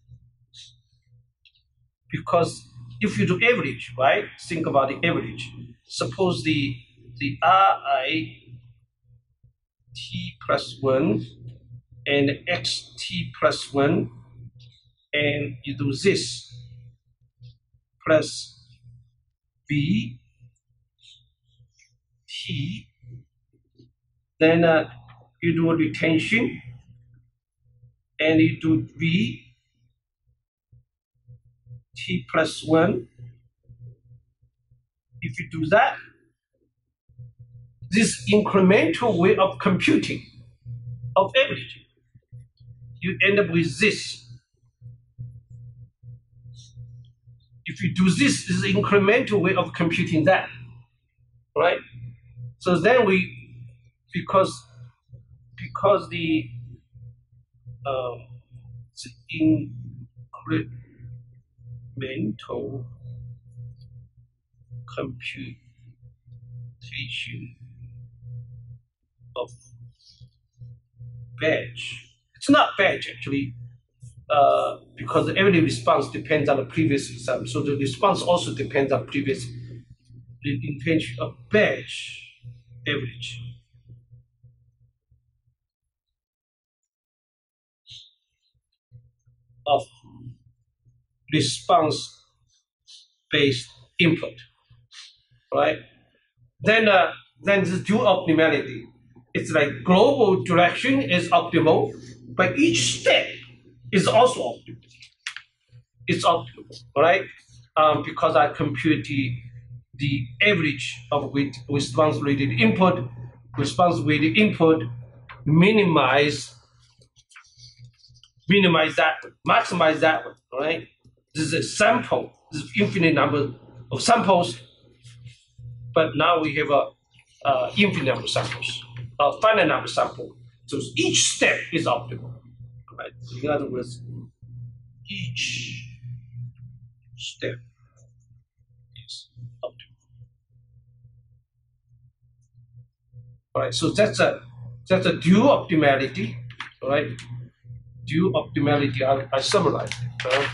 because if you do average, right? Think about the average. Suppose the Ri t plus 1 and xt plus 1, and you do this plus b t, then you do a retention, and you do b t plus 1. If you do that, this incremental way of computing of average, you end up with this. If you do this, this is an incremental way of computing that, right? So then because the incremental computation of batch, it's not batch actually, because every response depends on the previous exam. So the response also depends on previous intention of batch average. Of response-based input, right? Then the dual optimality. It's like global direction is optimal, but each step is also optimal. It's optimal, right? Because I compute the average of response-weighted input, minimize that one, maximize that one, right? This is a sample, this is infinite number of samples, but now we have a infinite number of samples, a finite number of samples. So each step is optimal, right? In other words, each step is optimal. All right, so that's a dual optimality, all right? Dual optimality, I summarized it.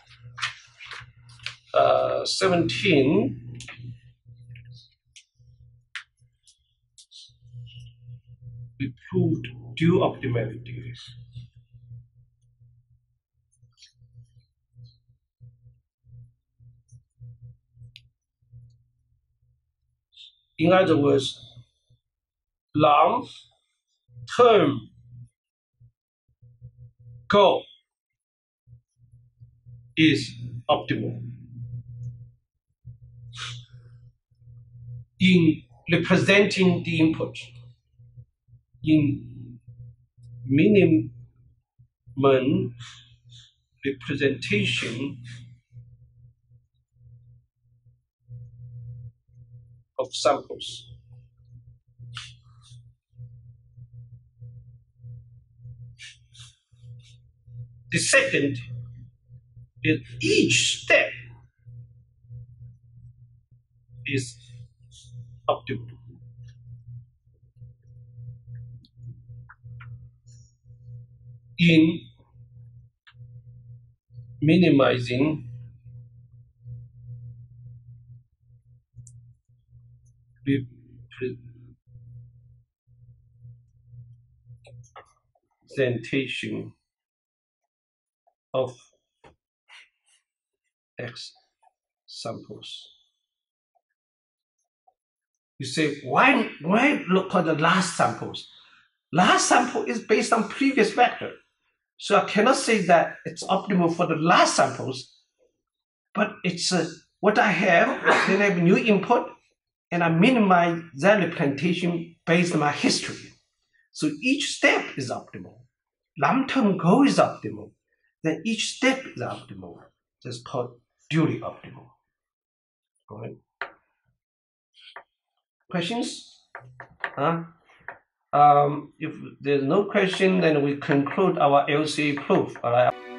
17, we proved dual optimality. In other words, long-term goal is optimal in representing the input. In minimum representation of samples. The second is each step is optimal. In minimizing representation of X samples. You say, why look for the last samples? Last sample is based on previous vector. So I cannot say that it's optimal for the last samples, but it's what I have, then I have new input, and I minimize that representation based on my history. So each step is optimal. Long-term goal is optimal. Then each step is optimal. That's called duly optimal. All right. Questions? If there's no question, then we conclude our LCA proof. All right.